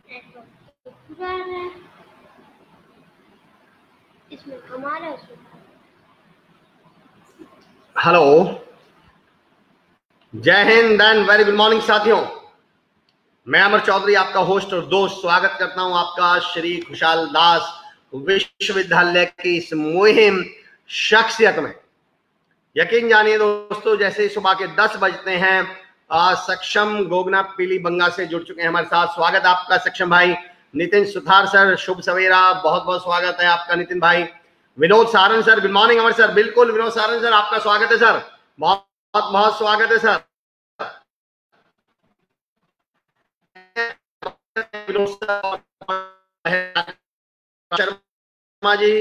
Network पूरा आ रहा है इसमें हमारा hello, Jai Hind and very good morning साथियों। मैं अमर चौधरी आपका होस्ट और दोस्त स्वागत करता हूं आपका श्री खुशहाल दास विश्वविद्यालय की इस मुहिम शख्सियत में। यकीन जानिए दोस्तों, जैसे सुबह के 10 बजते हैं, सक्षम गोगना पीली बंगा से जुड़ चुके हैं हमारे साथ। स्वागत है आपका सक्षम भाई। नितिन सुथार सर, शुभ सवेरा, बहुत बहुत स्वागत है आपका नितिन भाई। Vinod Saran sir, good morning Amar sir. बिल्कुल विनोद सारन सर, आपका स्वागत है सर, बहुत बहुत स्वागत है सर। शर्मा जी,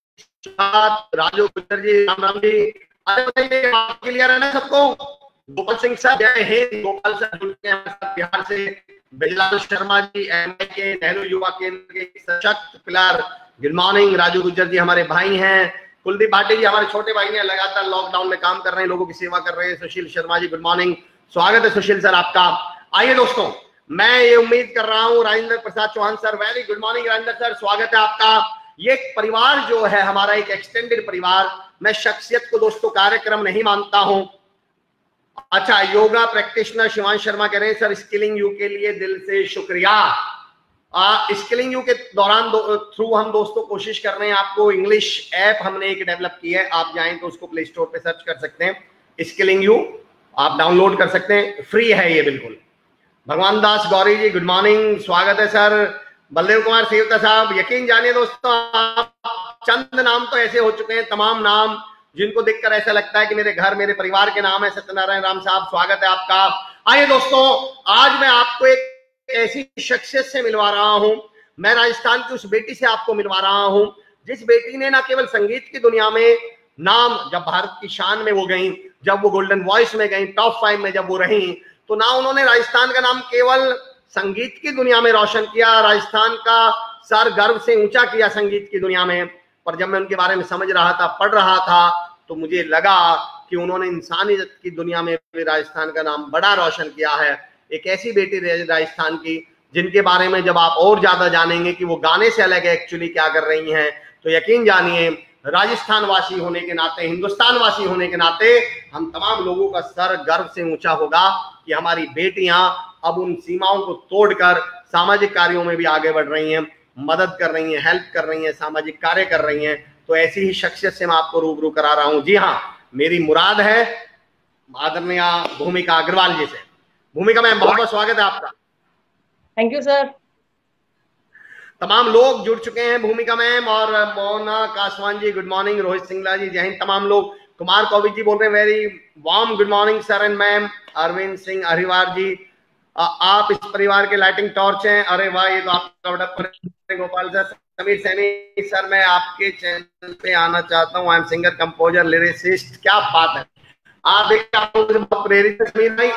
राजू गुजर जी, राम राम जी, क्लियर है ना सबको? गोपाल सिंह सर, जय हिंद। गोपाल सर जुड़ के बिहार से। बिलाल शर्मा जी, एमआई के नेहरू युवा केंद्र के सशक्त pillar, good morning. Raju Gujar जी हमारे भाई हैं। कुलदीप भाटी जी हमारे छोटे भाई हैं, लगातार लॉकडाउन में काम कर रहे हैं, लोगों की सेवा कर रहे हैं। सुशील शर्मा जी, गुड मॉर्निंग, स्वागत है सुशील सर आपका। आइए दोस्तों, मैं ये उम्मीद कर रहा हूं Rajendra Prasad Chauhan sir, very good morning Rajendra sir, स्वागत है आपका। ये परिवार जो है हमारा, एक एक्सटेंडेड परिवार। मैं शख्सियत को दोस्तों कार्यक्रम नहीं मानता हूं। अच्छा, योगा प्रैक्टिशनर शिवांश शर्मा कह रहे हैं सर, स्किलिंग यू के लिए दिल से शुक्रिया। स्किलिंग यू के दौरान थ्रू हम दोस्तों कोशिश कर रहे हैं, आपको इंग्लिश ऐप हमने एक डेवलप की है, आप जाएं तो उसको प्ले स्टोर पे सर्च कर सकते हैं, स्किलिंग यू आप डाउनलोड कर सकते हैं, फ्री है ये बिल्कुल। भगवान दास गौरी जी, गुड मॉर्निंग, स्वागत है सर। बलदेव कुमार सेवता साहब, यकीन जानिए दोस्तों, चंद नाम तो ऐसे हो चुके हैं, तमाम नाम जिनको देखकर ऐसा लगता है कि मेरे घर मेरे परिवार के नाम है। सत्यनारायण राम साहब, स्वागत है आपका। आइए दोस्तों, आज मैं आपको एक ऐसी शख्सियत से मिलवा रहा हूं, मैं राजस्थान की उस बेटी से आपको मिलवा रहा हूं, जिस बेटी ने ना केवल संगीत की दुनिया में नाम, जब भारत की शान में वो गई, जब वो गोल्डन वॉइस में गई, टॉप 5 में जब वो रही, तो ना उन्होंने राजस्थान का नाम केवल संगीत की दुनिया में रोशन किया, राजस्थान का सर गर्व से ऊंचा किया संगीत की दुनिया में, पर जब मैं उनके बारे में समझ रहा था, पढ़ रहा था, तो मुझे लगा कि उन्होंने इंसानियत की दुनिया में भी राजस्थान का नाम बड़ा रोशन किया है। एक ऐसी बेटी राजस्थान की जिनके बारे में जब आप और ज्यादा जानेंगे कि वो गाने से अलग एक्चुअली क्या कर रही हैं, तो यकीन जानिए राजस्थान वासी होने के नाते, हिंदुस्तान वासी होने के नाते हम तमाम लोगों का सर गर्व से ऊंचा होगा कि हमारी बेटियां अब उन सीमाओं को तोड़कर सामाजिक कार्यों में भी आगे बढ़ रही हैं, मदद कर रही हैं, हेल्प कर रही हैं, सामाजिक कार्य कर रही हैं। तो ऐसी ही शख्सियत से मैं आपको रूबरू करा रहा हूं। जी हाँ, मेरी मुराद है आदरणीय भूमिका अग्रवाल जी से। भूमिका मैम, बहुत बहुत स्वागत है आपका। Thank you sir. तमाम लोग जुड़ चुके हैं, भूमिका मैम और मोना कासवान जी, गुड मॉर्निंग। रोहित सिंगला जी, जय हिंद। तमाम लोग, कुमार कौविक जी बोल रहे हैं, very warm good morning sir and ma'am. Arvind Singh Ahirwar ji, आप इस परिवार के लाइटिंग टॉर्च हैं, अरे वाह, ये तो आपका बड़ा। गोपाल सर, समीर सैनी सर, मैं आपके चैनल पे आना चाहता हूँ, I am singer composer lyricist, क्या बात है। आप देखिए, प्रेरित समीर भाई,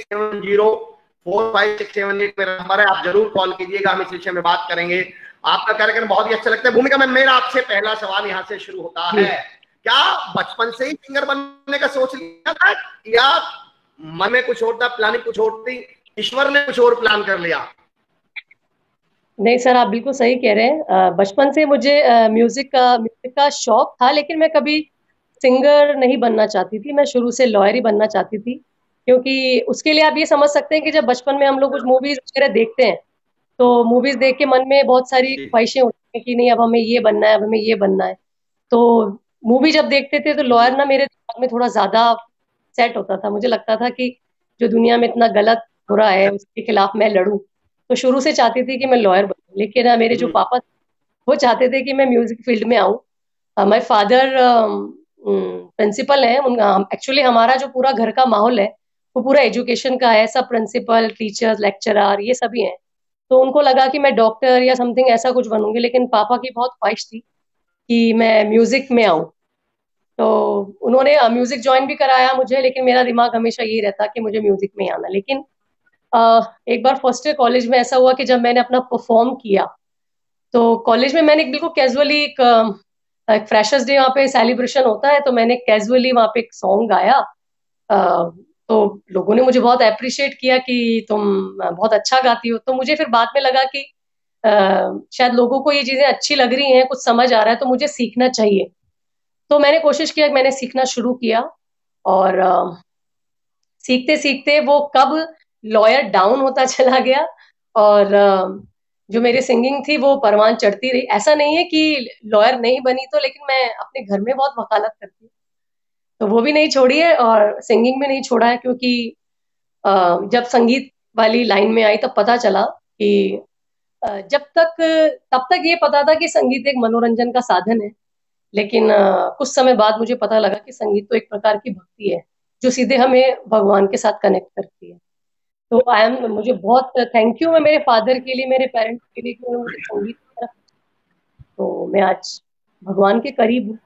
88704567 मेरा नंबर है, आप जरूर कॉल कीजिएगा, हम इस विषय में बात करेंगे। आपका कार्यक्रम बहुत ही अच्छा लगता है। भूमिका में मेरा आपसे पहला सवाल यहाँ से शुरू होता है, क्या बचपन से ही सिंगर बनने का सोच लिया था, या मन में कुछ और था, प्लानिंग कुछ और थी, ईश्वर ने कुछ और प्लान कर लिया? नहीं सर, आप बिल्कुल सही कह रहे हैं। बचपन से मुझे म्यूजिक का शौक था, लेकिन मैं कभी सिंगर नहीं बनना चाहती थी। मैं शुरू से लॉयर ही बनना चाहती थी, क्योंकि उसके लिए आप ये समझ सकते हैं कि जब बचपन में हम लोग कुछ मूवीज वगैरह देखते हैं, तो मूवीज देख के मन में बहुत सारी ख्वाहिशें होती हैं कि नहीं, अब हमें ये बनना है, अब हमें ये बनना है। तो मूवी जब देखते थे तो लॉयर ना मेरे दिमाग में थोड़ा ज्यादा सेट होता था। मुझे लगता था कि जो दुनिया में इतना गलत हो रहा है उसके खिलाफ मैं लड़ूं। तो शुरू से चाहती थी कि मैं लॉयर बनूं, लेकिन मेरे जो पापा वो चाहते थे कि मैं म्यूजिक फील्ड में आऊं। माय फादर प्रिंसिपल है। एक्चुअली हमारा जो पूरा घर का माहौल है वो पूरा एजुकेशन का है, सब प्रिंसिपल, टीचर्स, लेक्चरर ये सभी हैं। तो उनको लगा कि मैं डॉक्टर या समथिंग ऐसा कुछ बनूंगी, लेकिन पापा की बहुत ख्वाहिश थी कि मैं म्यूजिक में आऊं। तो उन्होंने म्यूजिक ज्वाइन भी कराया मुझे, लेकिन मेरा दिमाग हमेशा यही रहता कि मुझे म्यूजिक में ही आना। लेकिन एक बार फर्स्ट ईयर कॉलेज में ऐसा हुआ कि जब मैंने अपना परफॉर्म किया, तो कॉलेज में मैंने बिल्कुल कैजुअली एक फ्रेशर्स डे वहाँ पे सेलिब्रेशन होता है, तो मैंने कैजुअली वहाँ पे एक सॉन्ग गाया। तो लोगों ने मुझे बहुत अप्रिशिएट किया कि तुम बहुत अच्छा गाती हो। तो मुझे फिर बाद में लगा कि शायद लोगों को ये चीजें अच्छी लग रही हैं, कुछ समझ आ रहा है, तो मुझे सीखना चाहिए। तो मैंने कोशिश किया, मैंने सीखना शुरू किया, और सीखते सीखते वो कब लॉयर डाउन होता चला गया, और जो मेरी सिंगिंग थी वो परवान चढ़ती रही। ऐसा नहीं है कि लॉयर नहीं बनी तो, लेकिन मैं अपने घर में बहुत वकालत करती हूँ, तो वो भी नहीं छोड़ी है, और सिंगिंग भी नहीं छोड़ा है, क्योंकि जब संगीत वाली लाइन में आई तब पता चला कि जब तक तब तक ये पता था कि संगीत एक मनोरंजन का साधन है, लेकिन कुछ समय बाद मुझे पता लगा कि संगीत तो एक प्रकार की भक्ति है, जो सीधे हमें भगवान के साथ कनेक्ट करती है। तो मुझे बहुत थैंक यू है मेरे फादर के लिए, मेरे पेरेंट्स के लिए, कि उन्होंने मुझे संगीत की तरफ, तो मैं आज भगवान के करीब हूँ।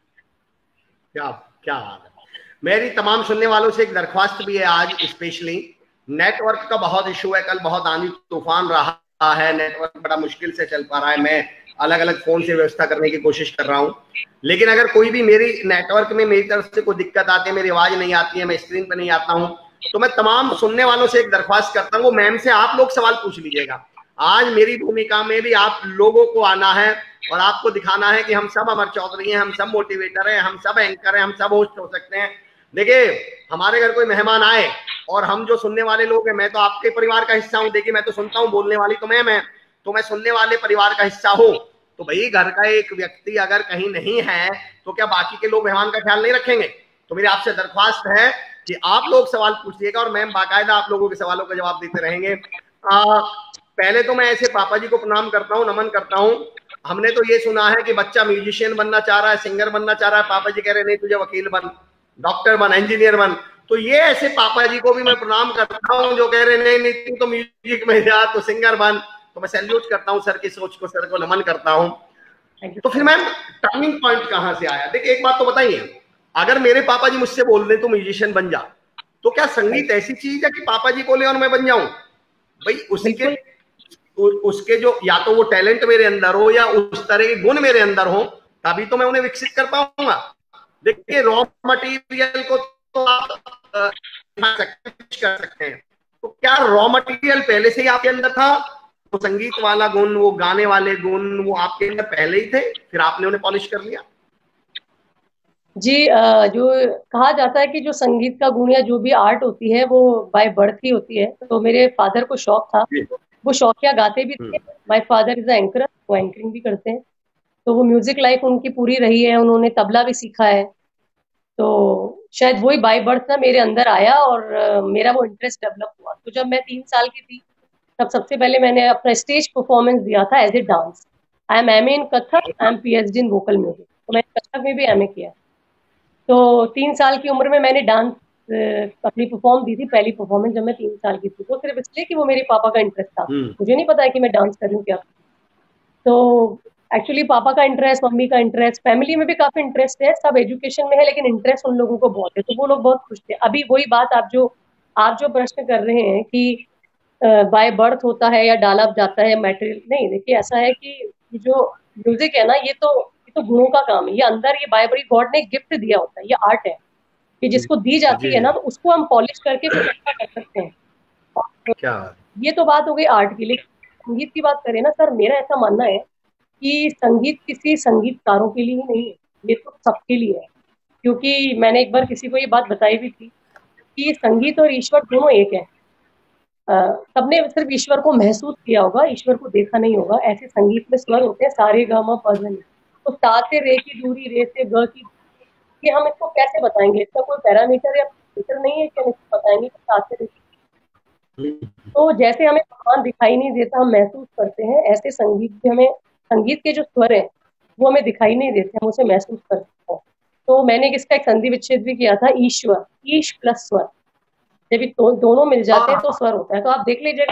क्या क्या बात है। मेरी तमाम सुनने वालों से एक दरख्वास्त भी है आज, स्पेशली नेटवर्क का बहुत इशू है, कल बहुत आंधी तूफान रहा है, नेटवर्क बड़ा मुश्किल से चल पा रहा है, मैं अलग अलग फोन से व्यवस्था करने की कोशिश कर रहा हूं, लेकिन अगर कोई भी मेरी नेटवर्क में मेरी तरफ से कोई दिक्कत आती है, मेरी आवाज नहीं आती है, मैं स्क्रीन पर नहीं आता हूं, तो मैं तमाम सुनने वालों से एक दरख्वास्त करता हूँ, मैम से आप लोग सवाल पूछ लीजिएगा। आज मेरी भूमिका में भी आप लोगों को आना है और आपको दिखाना है कि हम सब अमर चौधरी हैं, हम सब मोटिवेटर हैं, हम सब एंकर हैं, हम सब होस्ट हो सकते हैं। देखिए, हमारे घर कोई मेहमान आए और हम जो सुनने वाले लोग हैं, मैं तो आपके परिवार का हिस्सा हूं, देखिए मैं तो सुनता हूं, बोलने वाली तो मैं तो मैं सुनने वाले परिवार का हिस्सा हूं, तो भाई घर का एक व्यक्ति अगर कहीं नहीं है तो क्या बाकी के लोग मेहमान का ख्याल नहीं रखेंगे? तो मेरी आपसे दरख्वास्त है कि आप लोग सवाल पूछिएगा और मैम बाकायदा आप लोगों के सवालों का जवाब देते रहेंगे। पहले तो मैं ऐसे पापा जी को प्रणाम करता हूँ, नमन करता हूँ। हमने तो ये सुना है कि बच्चा म्यूजिशियन बनना चाह रहा है, सिंगर बनना चाह रहा है, पापा जी कह रहे नहीं तुझे वकील बन, डॉक्टर बन, इंजीनियर बन। तो ये ऐसे पापा जी को भी मैं प्रणाम करता हूँ जो कह रहे नहीं नहीं तू तो म्यूजिक में जा, तो सिंगर बन। तो मैं सैल्यूट करता हूँ सर की सोच को, सर को नमन करता हूँ। तो फिर मैम टर्निंग पॉइंट कहाँ से आया? देखिए एक बात तो बताइए, अगर मेरे पापा जी मुझसे बोल रहे तो म्यूजिशियन बन जा, तो क्या संगीत ऐसी चीज है कि पापा जी बोले और मैं बन जाऊं? भाई उसके जो या तो वो टैलेंट मेरे अंदर हो या उस तरह के गुण मेरे अंदर हो, तभी तो मैं उन्हें विकसित कर पाऊंगा। देखिए रॉ मटेरियल को तो आप कर सकते हैं, तो क्या रॉ मटेरियल पहले से ही आपके अंदर था? वो संगीत वाला गुण, वो गाने वाले गुण, वो आपके अंदर पहले ही थे, फिर आपने उन्हें पॉलिश कर लिया? जी, जो कहा जाता है कि जो संगीत का गुण या जो भी आर्ट होती है वो बाय बर्थ ही होती है, तो मेरे फादर को शौक था, वो शौकिया गाते भी थे। माय फादर इज एंकर, वो एंकरिंग भी करते हैं, तो वो म्यूजिक लाइफ उनकी पूरी रही है, उन्होंने तबला भी सीखा है, तो शायद वही बाय बर्थ ना मेरे अंदर आया और मेरा वो इंटरेस्ट डेवलप हुआ। तो जब मैं 3 साल की थी तब सबसे पहले मैंने अपना स्टेज परफॉर्मेंस दिया था as a dance. I am MA in Kathak, I am PhD in vocal music, तो मैंने कथक में भी एमए किया। तो 3 साल की उम्र में मैंने डांस अपनी परफॉर्म दी थी, पहली परफॉर्मेंस जब मैं 3 साल की थी, वो सिर्फ इसलिए कि वो मेरे पापा का इंटरेस्ट था, मुझे नहीं पता है कि मैं डांस कर रही हूँ क्या। तो एक्चुअली पापा का इंटरेस्ट, मम्मी का इंटरेस्ट, फैमिली में भी काफी इंटरेस्ट है, सब एजुकेशन में है, लेकिन इंटरेस्ट उन लोगों को बहुत है, तो वो लोग बहुत खुश थे। अभी वही बात आप जो प्रश्न कर रहे हैं कि बाय बर्थ होता है या डाला जाता है मटेरियल, नहीं, देखिए ऐसा है कि जो म्यूजिक है ना, ये तो गुणों का काम है, ये अंदर, ये बाय बर्थ गॉड ने गिफ्ट दिया होता है, ये आर्ट है कि जिसको दी जाती है ना, तो उसको हम पॉलिश करके कुछ अच्छा कर सकते हैं। क्या ये तो बात हो गई आर्ट की, लेकिन संगीत की बात करें ना सर, मेरा ऐसा मानना है कि संगीत किसी संगीतकारों के लिए ही नहीं है, ये तो सबके लिए है। क्योंकि मैंने एक बार किसी को ये बात बताई भी थी कि संगीत और ईश्वर दोनों एक है। सबने सिर्फ ईश्वर को महसूस किया होगा, ईश्वर को देखा नहीं होगा। ऐसे संगीत में स्वर होते हैं सारे गा मा पा धा नी, तो सा से रे की दूरी, रे से ग की, ये हम इसको कैसे बताएंगे? इसका कोई पैरामीटर या मीटर नहीं है कि हम इसको बताएंगे कि सा से रे की। तो जैसे हमें भगवान दिखाई नहीं देता, हम महसूस करते हैं, ऐसे संगीत भी हमें, संगीत के जो स्वर है वो हमें दिखाई नहीं देते, हम उसे महसूस करते हैं। तो मैंने इसका एक संधि विच्छेद भी किया था, ईश्वर, ईश प्लस स्वर, जब दोनों मिल जाते हैं तो स्वर होता है। तो आप देख लीजिए,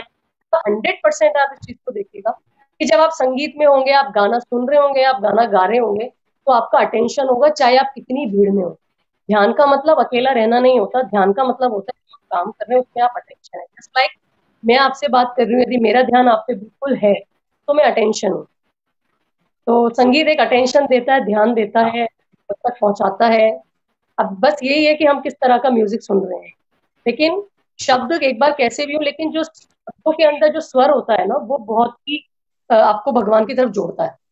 100% आप इस चीज को देखिएगा कि जब आप संगीत में होंगे, आप गाना सुन रहे होंगे, आप गाना गा रहे होंगे, तो आपका अटेंशन होगा, चाहे आप कितनी भीड़ में हो। ध्यान का मतलब अकेला रहना नहीं होता, ध्यान का मतलब होता है जो काम कर रहे हैं उसमें आप अटेंशन है। जस्ट लाइक मैं आपसे बात कर रही हूँ, यदि मेरा ध्यान आप पे बिल्कुल है तो मैं अटेंशन हूँ। तो संगीत एक अटेंशन देता है, ध्यान देता है, तक पहुंचाता है। अब बस यही है कि हम किस तरह का म्यूजिक सुन रहे हैं। लेकिन शब्द एक बार कैसे भी हो, लेकिन जो शब्दों के अंदर जो स्वर होता है ना, वो बहुत ही आपको भगवान की तरफ जोड़ता है।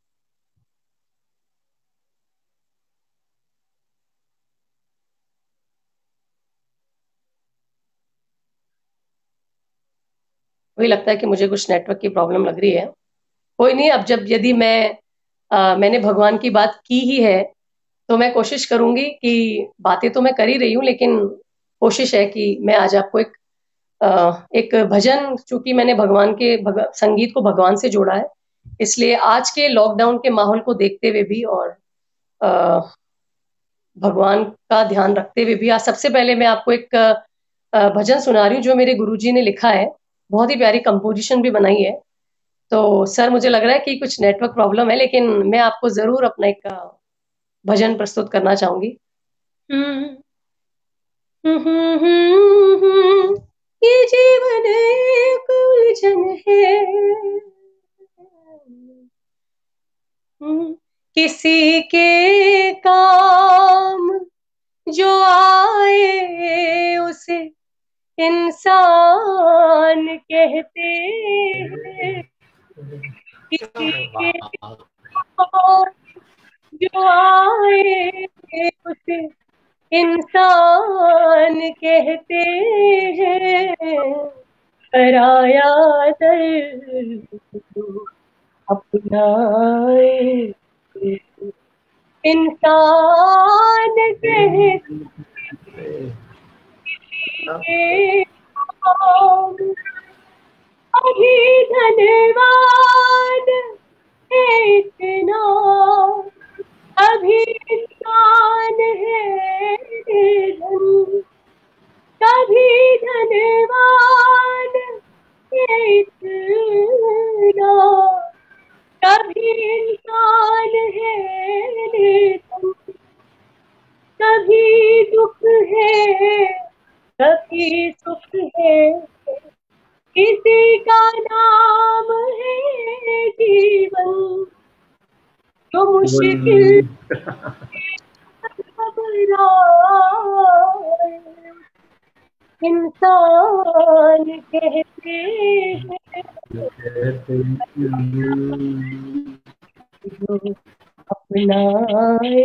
वही लगता है कि मुझे कुछ नेटवर्क की प्रॉब्लम लग रही है। कोई नहीं, अब जब यदि मैंने भगवान की बात की ही है तो मैं कोशिश करूंगी कि बातें तो मैं कर ही रही हूँ, लेकिन कोशिश है कि मैं आज आपको एक भजन, चूंकि मैंने संगीत को भगवान से जोड़ा है, इसलिए आज के लॉकडाउन के माहौल को देखते हुए भी और अ, भगवान का ध्यान रखते हुए भी आज सबसे पहले मैं आपको एक भजन सुना रही हूँ जो मेरे गुरुजी ने लिखा है। बहुत ही प्यारी कंपोजिशन भी बनाई है। तो सर, मुझे लग रहा है कि कुछ नेटवर्क प्रॉब्लम है, लेकिन मैं आपको जरूर अपना एक भजन प्रस्तुत करना चाहूंगी। ये जीवन एक उलझन है, किसी के काम जो आए उसे इंसान कहते हैं, किसी के काम जो आए उसे इंसान कहते हैं, पराया दर्द अपनाए इंसान कहते हैं। अभी धन्यवाद है इतना, अभी इंसान है धन, कभी धन्यवाद है इतना, कभी इंसान है धन, कभी दुख है कभी सुख है, किसी का नाम है जीवन, जो मुश्किल इंसान कहते हैं, जो अपनाए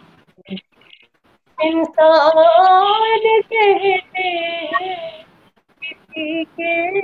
इंसान कहते हैं, किसी के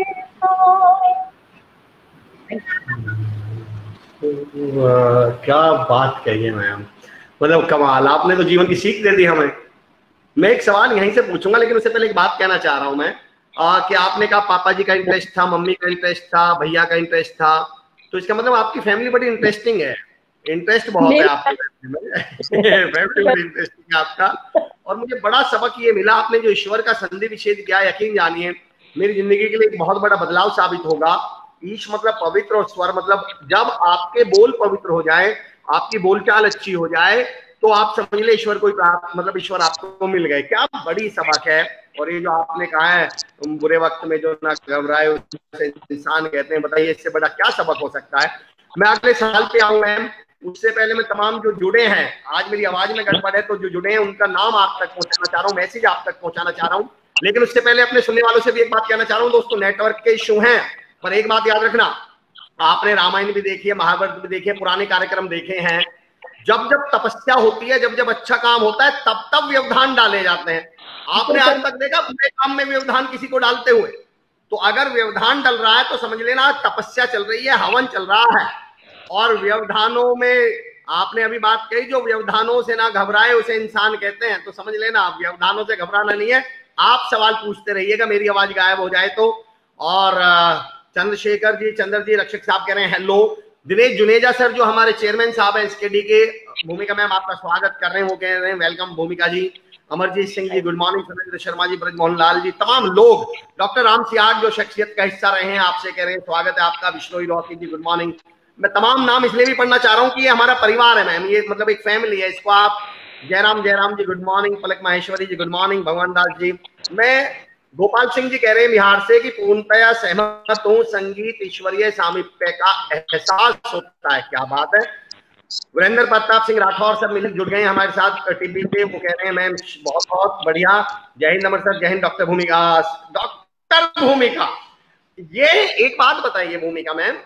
क्या बात कही है मैम, मतलब कमाल, आपने तो जीवन की सीख दे दी हमें। मैं एक सवाल यहीं से पूछूंगा, लेकिन उससे पहले एक बात कहना चाह रहा हूं मैं, कि आपने कहा पापा जी का इंटरेस्ट था, मम्मी का इंटरेस्ट था, भैया का इंटरेस्ट था, तो इसका मतलब आपकी फैमिली बड़ी इंटरेस्टिंग है, इंटरेस्ट बहुत है आपकी फैमिली में फैमिली बड़ी इंटरेस्टिंग है आपका। और मुझे बड़ा सबक ये मिला, आपने जो ईश्वर का संधि विच्छेद किया, यकीन जानिए मेरी जिंदगी के लिए एक बहुत बड़ा बदलाव साबित होगा। ईश मतलब पवित्र और स्वर मतलब जब आपके बोल पवित्र हो जाए, आपकी बोलचाल अच्छी हो जाए, तो आप समझ ले ईश्वर कोई प्राप्त, मतलब ईश्वर आपको मिल गए। क्या बड़ी सबक है। और ये जो आपने कहा है बुरे वक्त में जो ना घबराए उसे इंसान कहते हैं, बताइए इससे बड़ा क्या सबक हो सकता है। मैं अगले साल पे आऊँ मैम, उससे पहले मैं तमाम जो जुड़े हैं, आज मेरी आवाज में गड़बड़ है तो जो जुड़े हैं उनका नाम आप तक पहुंचाना चाह रहा हूँ, मैसेज आप तक पहुंचाना चाह रहा हूँ। लेकिन उससे पहले अपने सुनने वालों से भी एक बात कहना चाह रहा हूँ दोस्तों, नेटवर्क के इश्यू हैं, पर एक बात याद रखना, आपने रामायण भी देखी है, महाभारत भी देखी है, पुराने कार्यक्रम देखे हैं, जब जब तपस्या होती है, जब जब अच्छा काम होता है, तब तब व्यवधान डाले जाते हैं। आपने आज तक देखा बुरे काम में व्यवधान किसी को डालते हुए? तो अगर व्यवधान डल रहा है तो समझ लेना तपस्या चल रही है, हवन चल रहा है। और व्यवधानों में आपने अभी बात कही, जो व्यवधानों से ना घबराए उसे इंसान कहते हैं, तो समझ लेना व्यवधानों से घबराना नहीं है। आप सवाल पूछते रहिएगा, मेरी आवाज गायब हो जाए तो। और चंद्रशेखर जी, चंद्र जी, रक्षक साहब कह रहे हैं हेलो। दिनेश जुनेजा सर जो हमारे चेयरमैन साहब है एसकेडी के, भूमिका मैम आपका स्वागत कर रहे हैं, वो कह रहे हैं welcome Bhumika ji. Amarjeet Singh ji good morning, Surendra Sharma ji, Brajmohan Lal ji, तमाम लोग, डॉक्टर राम सियाग जो शख्सियत का हिस्सा रहे हैं, आपसे कह रहे हैं स्वागत है आपका। Vishnoi Rocky ji good morning. मैं तमाम नाम इसलिए भी पढ़ना चाह रहा हूँ कि ये हमारा परिवार है मैम, ये मतलब एक फैमिली है, इसको आप Jairam ji good morning, Palak Maheshwari ji good morning, Bhagwan Das जी। मैं गोपाल सिंह जी कह रहे हैं बिहार से कि पूर्णतया सहमत हूँ, संगीत ईश्वरीय सामीप्य का एहसास होता है। क्या बात है। वीरेंद्र प्रताप सिंह राठौर सब मिल जुड़ गए हमारे साथ टीवी पे, वो कह रहे हैं मैम बहुत बहुत बढ़िया, जय हिंद अमर सर, जय हिंद डॉक्टर भूमिका। डॉक्टर भूमिका, ये एक बात बताइए भूमिका मैम,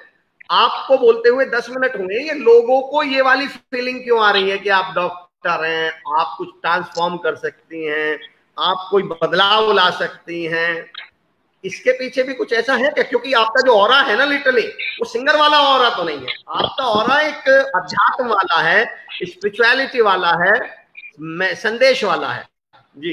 आपको बोलते हुए 10 मिनट होंगे, ये लोगों को ये वाली फीलिंग क्यों आ रही है कि आप डॉक्टर हैं, आप कुछ ट्रांसफॉर्म कर सकती हैं, आप कोई बदलाव ला सकती हैं? इसके पीछे भी कुछ ऐसा है क्या? क्योंकि आपका जो ऑरा है ना, लिटरली वो सिंगर वाला ऑरा तो नहीं है, आपका ऑरा एक अध्यात्म वाला है, स्पिरिचुअलिटी वाला है, संदेश वाला है। जी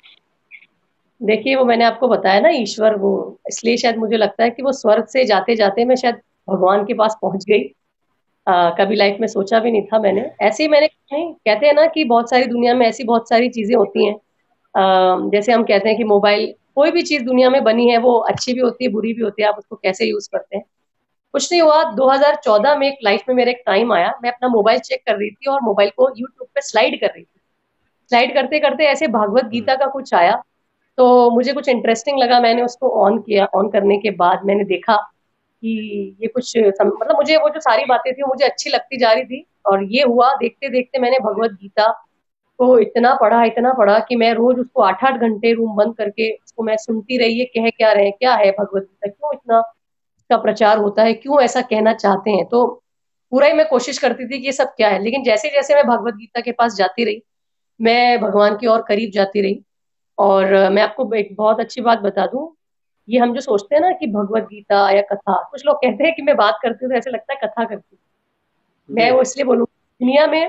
देखिए, वो मैंने आपको बताया ना, ईश्वर, वो इसलिए शायद मुझे लगता है कि वो स्वर्ग से जाते जाते मैं शायद भगवान के पास पहुंच गई। कभी लाइफ में सोचा भी नहीं था मैंने, ऐसे ही मैंने नहीं, कहते हैं ना कि बहुत सारी दुनिया में ऐसी बहुत सारी चीजें होती हैं। जैसे हम कहते हैं कि मोबाइल, कोई भी चीज दुनिया में बनी है वो अच्छी भी होती है, बुरी भी होती है, आप उसको कैसे यूज करते हैं। कुछ नहीं हुआ, 2014 में एक लाइफ में मेरा एक टाइम आया, मैं अपना मोबाइल चेक कर रही थी और मोबाइल को यूट्यूब पे स्लाइड कर रही थी। स्लाइड करते करते ऐसे भागवत गीता का कुछ आया, तो मुझे कुछ इंटरेस्टिंग लगा, मैंने उसको ऑन किया। ऑन करने के बाद मैंने देखा कि ये कुछ मतलब मुझे वो जो सारी बातें थी वो मुझे अच्छी लगती जा रही थी। और ये हुआ, देखते देखते मैंने भगवत गीता को इतना पढ़ा कि मैं रोज उसको 8-8 घंटे रूम बंद करके उसको मैं सुनती रही, ये कह क्या रहे हैं, क्या है भगवत गीता, क्यों इतना इसका प्रचार होता है, क्यों ऐसा कहना चाहते हैं। तो पूरा ही मैं कोशिश करती थी कि ये सब क्या है। लेकिन जैसे जैसे मैं भगवत गीता के पास जाती रही, मैं भगवान की और करीब जाती रही। और मैं आपको एक बहुत अच्छी बात बता दूं, ये हम जो सोचते हैं ना कि भगवत गीता या कथा, कुछ लोग कहते हैं कि मैं बात करती हूँ तो ऐसे लगता है कथा करती हूँ। मैं जी वो इसलिए बोलूँ, दुनिया में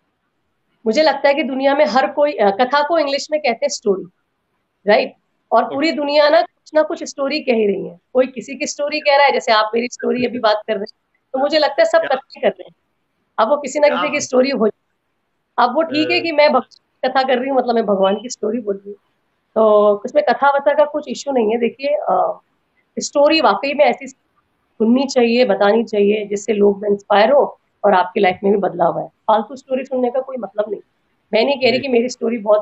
मुझे लगता है कि दुनिया में हर कोई कथा को इंग्लिश में कहते हैं स्टोरी, राइट। और पूरी दुनिया ना कुछ स्टोरी कह ही रही है, कोई किसी की स्टोरी कह रहा है, जैसे आप मेरी स्टोरी अभी बात कर रहे हैं, तो मुझे लगता है सब क्या कथा कर रहे हैं। अब वो किसी ना क्या किसी की स्टोरी हो, अब वो ठीक है अ, कि मैं कथा कर रही हूँ, मतलब मैं भगवान की स्टोरी बोल रही हूँ, तो उसमें कथा वथा का कुछ इश्यू नहीं है। देखिए, स्टोरी वाकई में ऐसी सुननी चाहिए, बतानी चाहिए, जिससे लोग इंस्पायर हो और आपकी लाइफ में भी बदलाव आए। फालतू स्टोरी सुनने का कोई मतलब नहीं। मैं नहीं कह रही जी कि मेरी स्टोरी बहुत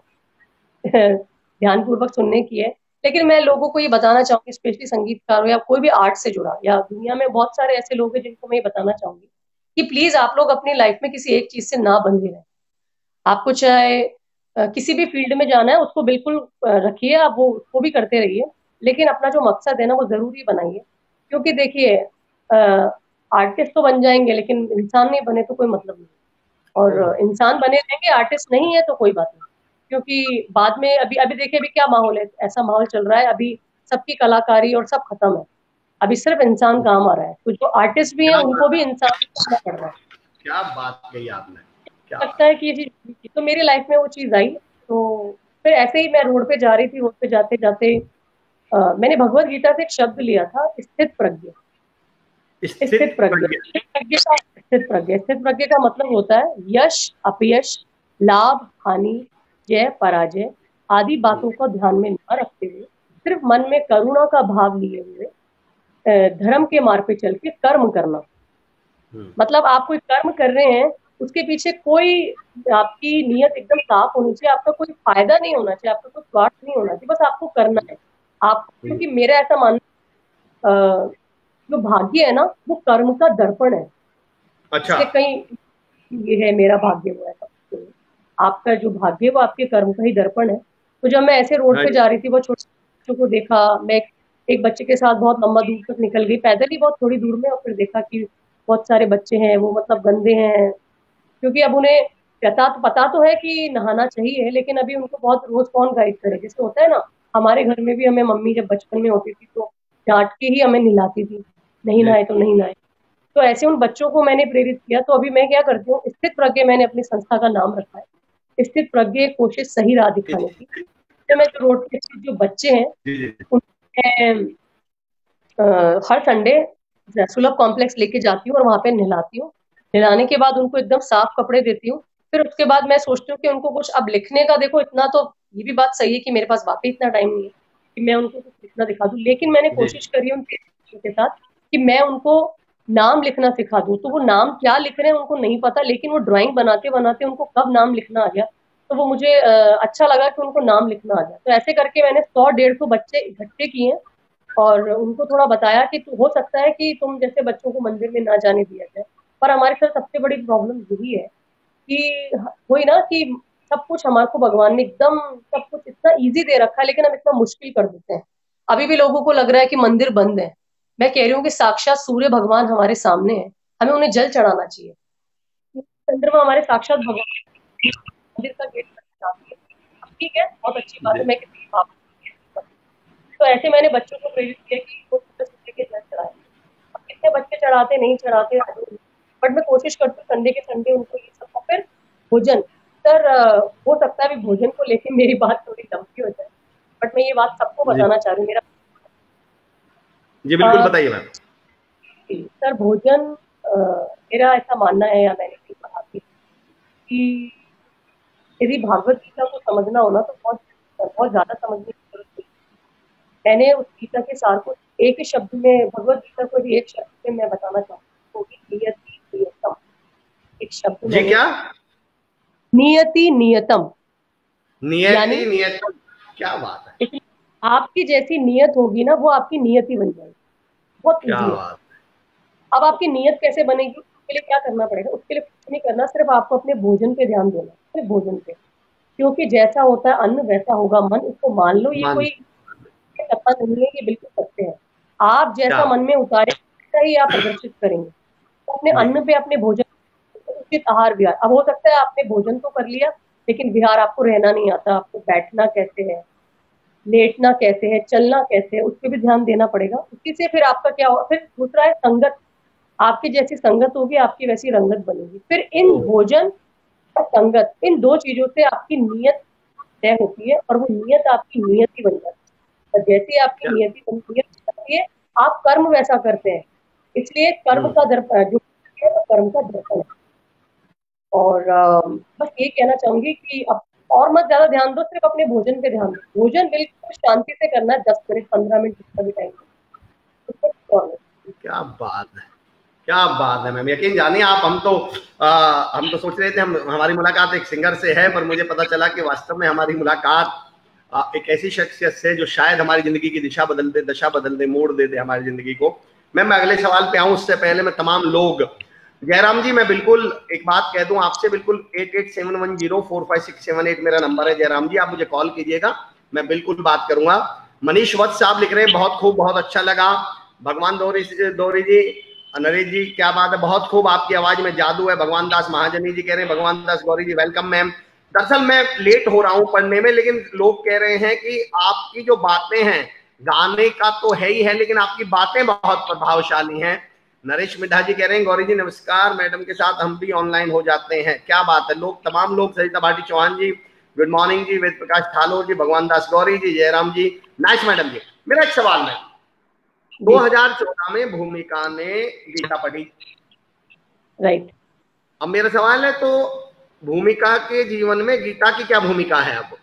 ध्यानपूर्वक सुनने की है, लेकिन मैं लोगों को ये बताना चाहूंगी, स्पेशली संगीतकार हो या कोई भी आर्ट से जुड़ा, या दुनिया में बहुत सारे ऐसे लोग हैं जिनको मैं ये बताना चाहूंगी कि प्लीज आप लोग अपनी लाइफ में किसी एक चीज से ना बंधे रहें। आपको चाहे किसी भी फील्ड में जाना है उसको बिल्कुल रखिए, आप वो उसको भी करते रहिए, लेकिन अपना जो मकसद है ना वो जरूरी बनाइए। क्योंकि देखिए, आर्टिस्ट तो बन जाएंगे लेकिन इंसान नहीं बने तो कोई मतलब नहीं। और इंसान बने रहेंगे, आर्टिस्ट नहीं है तो कोई बात नहीं। क्योंकि बाद में अभी अभी देखिए, अभी क्या माहौल है, ऐसा माहौल चल रहा है अभी, सबकी कलाकारी और सब खत्म है, अभी सिर्फ इंसान काम आ रहा है। तो जो आर्टिस्ट भी है क्या उनको भी इंसान बनना पड़ रहा है। क्या बात कही आपने, क्या लगता है कि ये चीज, तो मेरी लाइफ में वो चीज आई। तो फिर ऐसे ही मैं रोड पे जा रही थी, रोड पे जाते जाते मैंने भगवत गीता से एक शब्द लिया था, स्थित प्रज्ञ। स्थित स्थित प्रज्ञ, प्रज्ञ। स्थित प्रज्ञ का मतलब होता है यश अपयश, लाभ हानि, जय पराजय आदि बातों को ध्यान में न रखते हुए, सिर्फ मन में करुणा का भाव लिए हुए धर्म के मार्ग पे चल के कर्म करना। मतलब आप कोई कर्म कर रहे हैं, उसके पीछे कोई, आपकी नीयत एकदम साफ होनी चाहिए, आपका कोई फायदा नहीं होना चाहिए, आपका कोई स्वार्थ नहीं होना चाहिए, बस आपको करना है। आप, क्योंकि मेरा ऐसा मानना, जो भाग्य है ना वो कर्म का दर्पण है। अच्छा इससे कहीं ये है मेरा भाग्य, वो है तो आपका जो भाग्य है वो आपके कर्म का ही दर्पण है। तो जब मैं ऐसे रोड हाँ पे जी, जा रही थी, वो छोटे बच्चों को देखा, मैं एक बच्चे के साथ बहुत लंबा दूर तक निकल गई, पैदल ही बहुत थोड़ी दूर में, और फिर देखा कि बहुत सारे बच्चे हैं वो मतलब गंदे हैं। क्योंकि अब उन्हें पता तो है कि नहाना चाहिए, लेकिन अभी उनको बहुत रोज कौन गाइड करे। जैसे होता है ना, हमारे घर में भी हमें मम्मी जब बचपन में होती थी तो डांट के ही हमें नहलाती थी, नहीं जी नहाए तो नहीं नहाए। तो ऐसे उन बच्चों को मैंने प्रेरित किया। तो अभी मैं क्या करती हूँ, स्थित प्रज्ञ, मैंने अपनी संस्था का नाम रखा है स्थित प्रज्ञ, कोशिश सही राह दिखाने की। तो मैं जो रोड पे जो बच्चे हैं जी जी उन्हें हर संडे सुलभ कॉम्प्लेक्स लेके जाती हूँ और वहां पे नहलाती हूँ। नहलाने के बाद उनको एकदम साफ कपड़े देती हूँ। फिर उसके बाद मैं सोचती हूँ कि उनको कुछ अब लिखने का, देखो इतना तो, ये भी बात सही है कि मेरे पास वाकई इतना टाइम नहीं है कि मैं उनको कुछ लिखना दिखा दूँ, लेकिन मैंने जी कोशिश करी है उनके बच्चों के साथ कि मैं उनको नाम लिखना सिखा दूँ। तो वो नाम क्या लिख रहे हैं उनको नहीं पता, लेकिन वो ड्राइंग बनाते बनाते उनको कब नाम लिखना आ गया। तो वो मुझे अच्छा लगा कि उनको नाम लिखना आ गया। तो ऐसे करके मैंने 100-150 बच्चे इकट्ठे किए हैं और उनको थोड़ा बताया कि हो सकता है कि तुम जैसे बच्चों को मंदिर में ना जाने दिया जाए। पर हमारे साथ सबसे बड़ी प्रॉब्लम यही है कि वही ना कि सब कुछ हमारे को भगवान ने एकदम सब कुछ इतना इजी दे रखा है, लेकिन हम इतना मुश्किल कर देते हैं। अभी भी लोगों को लग रहा है कि मंदिर बंद है, मैं कह रही हूँ कि साक्षात सूर्य भगवान हमारे सामने है, हमें उन्हें जल चढ़ाना चाहिए। चंद्रमा हमारे साक्षात भगवान, मंदिर का गेट चढ़ाती है। अब ठीक है, बहुत अच्छी बात है, मैं किसी बात, तो ऐसे मैंने बच्चों को प्रेरित किया कि वो सूर्य के जल चढ़ाए। अब कितने बच्चे चढ़ाते नहीं चढ़ाते, बट मैं कोशिश करती हूँ संडे के संडे उनको ये सब। फिर भोजन, सर हो सकता है अभी भोजन को लेकर मेरी बात थोड़ी लंबी हो जाए, बट मैं ये बात सबको बताना चाह रही हूँ। मेरा जी बिल्कुल बताइए मैम। सर भोजन, मेरा ऐसा मानना है, या मैंने भी पढ़ा थी कि यदि भागवत गीता को समझना हो ना तो बहुत बहुत ज्यादा समझने की जरूरत नहीं। मैंने उस गीता के सार को एक ही शब्द में, भगवत गीता को भी एक शब्द में मैं बताना चाहूँ, तो नियति नियतम, एक शब्द जी क्या? नियति नियतम, नियति नियतम, क्या बात है। आपकी जैसी नियत होगी ना वो आपकी नियति बन जाएगी। बहुत क्या ईजी है। बात। अब आपकी नियत कैसे बनेगी, उसके लिए क्या करना पड़ेगा? उसके लिए कुछ नहीं करना, सिर्फ आपको अपने भोजन पे ध्यान देना, सिर्फ भोजन पे, क्योंकि जैसा होता है अन्न वैसा होगा मन, इसको मान लो। ये कोई कथा नहीं है, ये बिल्कुल सत्य है। आप जैसा मन में उतारे वैसा ही आप प्रदर्शित करेंगे। तो अपने अन्न पे, अपने भोजन, उचित आहार विहार। अब हो सकता है आपने भोजन तो कर लिया लेकिन विहार आपको रहना नहीं आता, आपको बैठना कैसे है, लेटना कैसे है, चलना कैसे है, उस पर भी ध्यान देना पड़ेगा। उसी से फिर आपका क्या होगा। फिर दूसरा है संगत, आपकी जैसी संगत होगी आपकी वैसी रंगत बनेगी। फिर इन भोजन और संगत, इन दो चीजों से आपकी नियत तय होती है और वो नियत आपकी नियति बन जाती है। और जैसे आपकी नियति बनती है आप कर्म वैसा करते हैं। इसलिए कर्म का दर्पण जो है तो कर्म का दर्पण है। और बस ये कहना चाहूंगी कि अब और मत ज्यादा ध्यान दो, सिर्फ अपने भोजन पे ध्यान दो। भोजन बिल्कुल शांति से करना है, 10 मिनट 15 मिनट जितना भी टाइम। क्या बात है, क्या बात है मैम। यकीन जानिए आप, हम तो सोच रहे थे हमारी मुलाकात एक सिंगर से है, पर मुझे पता चला कि वास्तव में हमारी मुलाकात एक ऐसी शख्सियत से जो शायद हमारी जिंदगी की दिशा बदल दे, दशा बदल दे, मोड़ दे हमारी जिंदगी को। मैं अगले सवाल पे आऊं उससे पहले मैं तमाम लोग, जयराम जी मैं बिल्कुल एक बात कह दूं आपसे, बिल्कुल 8871045678 मेरा नंबर है। जयराम जी आप मुझे कॉल कीजिएगा, मैं बिल्कुल बात करूंगा। मनीष वत्स साहब लिख रहे हैं बहुत खूब, बहुत अच्छा लगा। भगवान दौरी जी, नरेश जी क्या बात है, बहुत खूब, आपकी आवाज में जादू है। भगवान दास महाजनी जी कह रहे हैं भगवान दास गौरी जी वेलकम मैम। दरअसल मैं लेट हो रहा हूं पढ़ने में, लेकिन लोग कह रहे हैं कि आपकी जो बातें हैं, गाने का तो है ही है लेकिन आपकी बातें बहुत प्रभावशाली हैं। नरेश मिधा जी कह रहे हैं गौरी जी नमस्कार, मैडम के साथ हम भी ऑनलाइन हो जाते हैं। क्या बात है, लोग तमाम लोग, Sarita Bhati Chauhan ji good morning ji, Ved Prakash Thalor ji, Bhagwan Das Gauri ji, Jairam ji, nice madam ji. मेरा एक सवाल है, 2014 में भूमिका ने गीता पढ़ी, राइट। अब मेरा सवाल है, तो भूमिका के जीवन में गीता की क्या भूमिका है? अब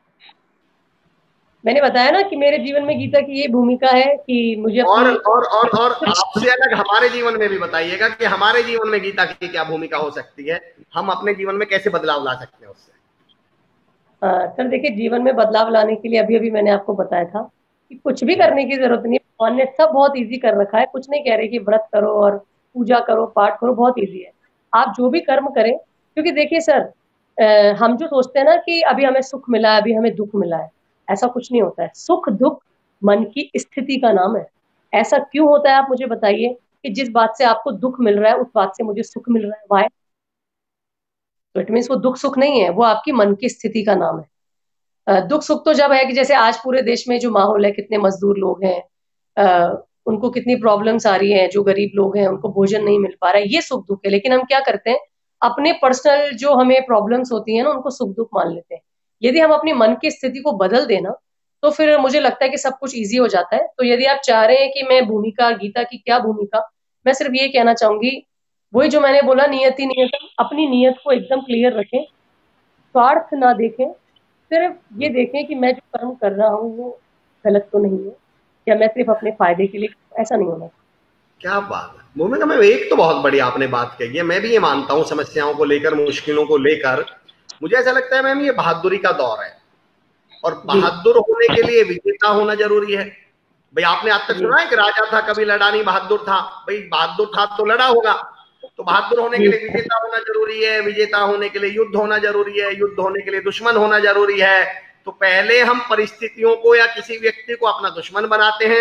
मैंने बताया ना कि मेरे जीवन में गीता की ये भूमिका है कि मुझे और आपसे अलग हमारे जीवन में भी बताइएगा कि हमारे जीवन में गीता की क्या भूमिका हो सकती है, हम अपने जीवन में कैसे बदलाव ला सकते हैं उससे। सर देखिए, जीवन में बदलाव लाने के लिए अभी मैंने आपको बताया था कि कुछ भी करने की जरूरत नहीं, भगवान ने सब बहुत इजी कर रखा है। कुछ नहीं कह रहे कि व्रत करो और पूजा करो, पाठ करो, बहुत इजी है। आप जो भी कर्म करें, क्योंकि देखिए सर, हम जो सोचते हैं ना कि अभी हमें सुख मिला है, अभी हमें दुख मिला है, ऐसा कुछ नहीं होता है। सुख दुख मन की स्थिति का नाम है। ऐसा क्यों होता है आप मुझे बताइए कि जिस बात से आपको दुख मिल रहा है उस बात से मुझे सुख मिल रहा है, वाई? तो इट मीन्स वो दुख सुख नहीं है, वो आपकी मन की स्थिति का नाम है। दुख सुख तो जब है कि जैसे आज पूरे देश में जो माहौल है, कितने मजदूर लोग हैं, उनको कितनी प्रॉब्लम्स आ रही हैं, जो गरीब लोग हैं उनको भोजन नहीं मिल पा रहा है, ये सुख दुख है। लेकिन हम क्या करते हैं, अपने पर्सनल जो हमें प्रॉब्लम्स होती है ना उनको सुख दुख मान लेते हैं। यदि हम अपनी मन की स्थिति को बदल देना तो फिर मुझे लगता है कि सब कुछ ईजी हो जाता है। तो यदि आप चाह रहे हैं कि मैं भूमिका, गीता की क्या भूमिका, मैं सिर्फ ये कहना चाहूंगी, वही जो मैंने बोला, नियति नियतम, अपनी नियत को एकदम क्लियर रखें, स्वार्थ ना देखें, सिर्फ ये देखें कि मैं जो कर्म कर रहा हूँ वो गलत तो नहीं है, या मैं सिर्फ अपने फायदे के लिए, ऐसा नहीं होना। क्या बात है भूमिका में, एक तो बहुत बड़ी आपने बात कही है, मैं भी ये मानता हूँ समस्याओं को लेकर, मुश्किलों को लेकर, मुझे ऐसा लगता है मैम ये बहादुरी का दौर है, और बहादुर होने के लिए विजेता होना जरूरी है। भाई आपने आज तक सुना है कि राजा था कभी लड़ा नहीं, बहादुर था? भाई बहादुर था तो लड़ा होगा। तो बहादुर होने के लिए विजेता होना जरूरी है, विजेता होने के लिए युद्ध होना जरूरी है, युद्ध होने के लिए दुश्मन होना जरूरी है। तो पहले हम परिस्थितियों को या किसी व्यक्ति को अपना दुश्मन बनाते हैं,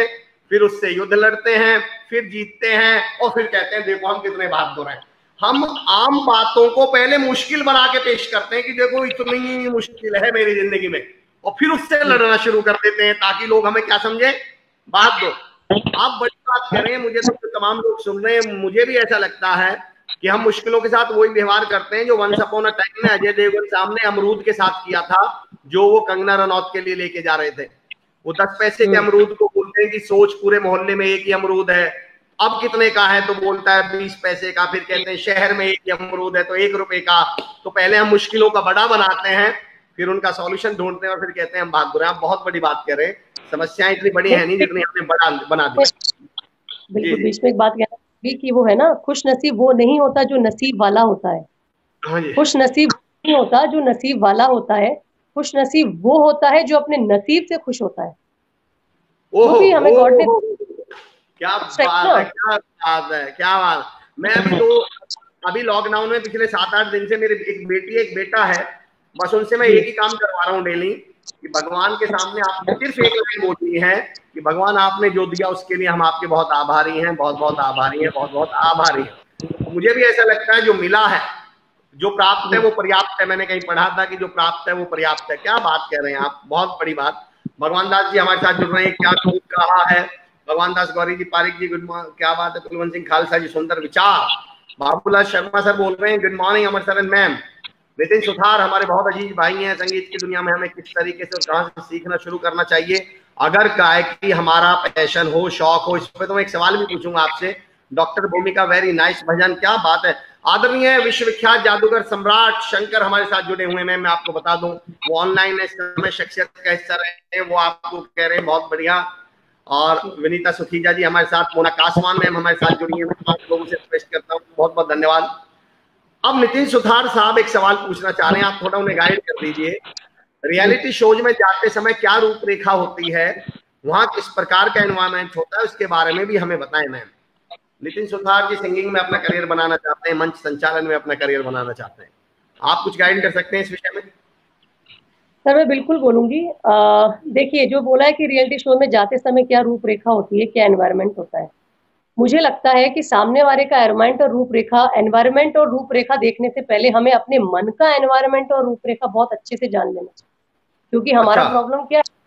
फिर उससे युद्ध लड़ते हैं, फिर जीतते हैं और फिर कहते हैं देखो हम कितने बहादुर हैं। हम आम बातों को पहले मुश्किल बना के पेश करते हैं कि देखो इतनी मुश्किल है मेरी जिंदगी में, और फिर उससे लड़ना शुरू कर देते हैं ताकि लोग हमें क्या समझे, बहादुर। आप बड़ी बात करें, मुझे तो तमाम लोग सुन रहे हैं, मुझे भी ऐसा लगता है कि हम मुश्किलों के साथ वही व्यवहार करते हैं जो वंस अपॉन अ टाइम में अजय देवगन सामने अमरूद के साथ किया था, जो वो कंगना रनौत के लिए लेके जा रहे थे। वो 10 पैसे के अमरूद को बोलते हैं कि सोच पूरे मोहल्ले में एक ही अमरूद है, अब कितने का है तो बोलता है 20 पैसे का, फिर कहते हैं शहर में एक ही अमरूद है तो 1 रुपए का। तो पहले हम मुश्किलों का बड़ा बनाते हैं, फिर उनका सॉल्यूशन ढूंढते हैं और फिर कहते हैं हम बहादुर हैं। आप बहुत बड़ी बात कर रहे हैं, समस्याएं इतनी बड़ी है नहीं जितनी हमने बड़ा बना दी। बिल्कुल, बीच में एक बात कहना भी कि वो है ना, खुश नसीब वो नहीं होता जो नसीब वाला होता है। हाँ जी। खुश नसीब नहीं होता जो नसीब वाला होता है, खुश नसीब वो होता है जो अपने नसीब से खुश होता है। क्योंकि हमें गॉड ने क्या बात है, क्या बात है, क्या बात। मैं अभी लॉकडाउन में पिछले 7-8 दिन से मेरी एक बेटी एक बेटा है, बस उनसे मैं एक ही काम करवा रहा हूँ डेली कि भगवान के सामने आपने सिर्फ एक लाइन बोलनी है कि भगवान आपने जो दिया उसके लिए हम आपके बहुत आभारी हैं, बहुत बहुत आभारी हैं, बहुत बहुत आभारी हैं। मुझे भी ऐसा लगता है जो मिला है, जो प्राप्त है वो पर्याप्त है। मैंने कहीं पढ़ा था कि जो प्राप्त है वो पर्याप्त है। क्या बात कह रहे हैं आप, बहुत बड़ी बात। भगवान दास जी हमारे साथ जुड़ रहे हैं, क्या खूब कहा है भगवान दास गौरी जी, पारिक जी गुड मॉर्निंग, क्या बात है। कुलवंत सिंह खालसा जी सुंदर विचार। बाबूलाल शर्मा सर बोल रहे हैं good morning Amarsaran ma'am. Nitin Suthar हमारे बहुत अजीज भाई हैं, संगीत की दुनिया में हमें किस तरीके से और कहां से सीखना शुरू करना चाहिए अगर गायकी हमारा पैशन हो, शौक हो। इस पर तो मैं एक सवाल भी पूछूंगा आपसे। डॉक्टर भूमिका वेरी नाइस भजन, क्या बात है। आदरणीय विश्वविख्यात जादूगर सम्राट शंकर हमारे साथ जुड़े हुए हैं। मैं आपको बता दूं वो ऑनलाइन इस समय शख्सियत का हिस्सा रहे हैं, वो आपको कह रहे हैं बहुत बढ़िया। और विनीता सुखीजा जी हमारे साथ, मोना कासवान मैम हमारे साथ जुड़ी है, मैं आप लोगों से रिक्वेस्ट करता हूँ, बहुत बहुत धन्यवाद। अब नितिन सुथार साहब एक सवाल पूछना चाह रहे हैं, आप थोड़ा उन्हें गाइड कर दीजिए। रियलिटी शोज में जाते समय क्या रूपरेखा होती है, वहां किस प्रकार का एनवायरनमेंट होता है, उसके बारे में भी हमें बताएं मैम। नितिन सुथार जी सिंगिंग में अपना करियर बनाना चाहते हैं, मंच संचालन में अपना करियर बनाना चाहते हैं, आप कुछ गाइड कर सकते हैं इस विषय में? सर मैं बिल्कुल बोलूंगी। देखिए, जो बोला है कि रियलिटी शो में जाते समय क्या रूपरेखा होती है, क्या एनवायरनमेंट होता है, मुझे लगता है कि सामने वाले का एनवायरनमेंट और रूपरेखा देखने से पहले हमें अपने मन का एनवायरनमेंट और रूपरेखा बहुत अच्छे से जान लेना चाहिए। क्योंकि हमारा प्रॉब्लम क्या है,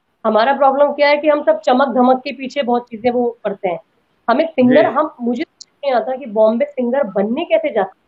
कि हम सब चमक धमक के पीछे बहुत चीजें वो करते हैं। हमें सिंगर, मुझे नहीं आता कि बॉम्बे सिंगर बनने कैसे जाते हैं।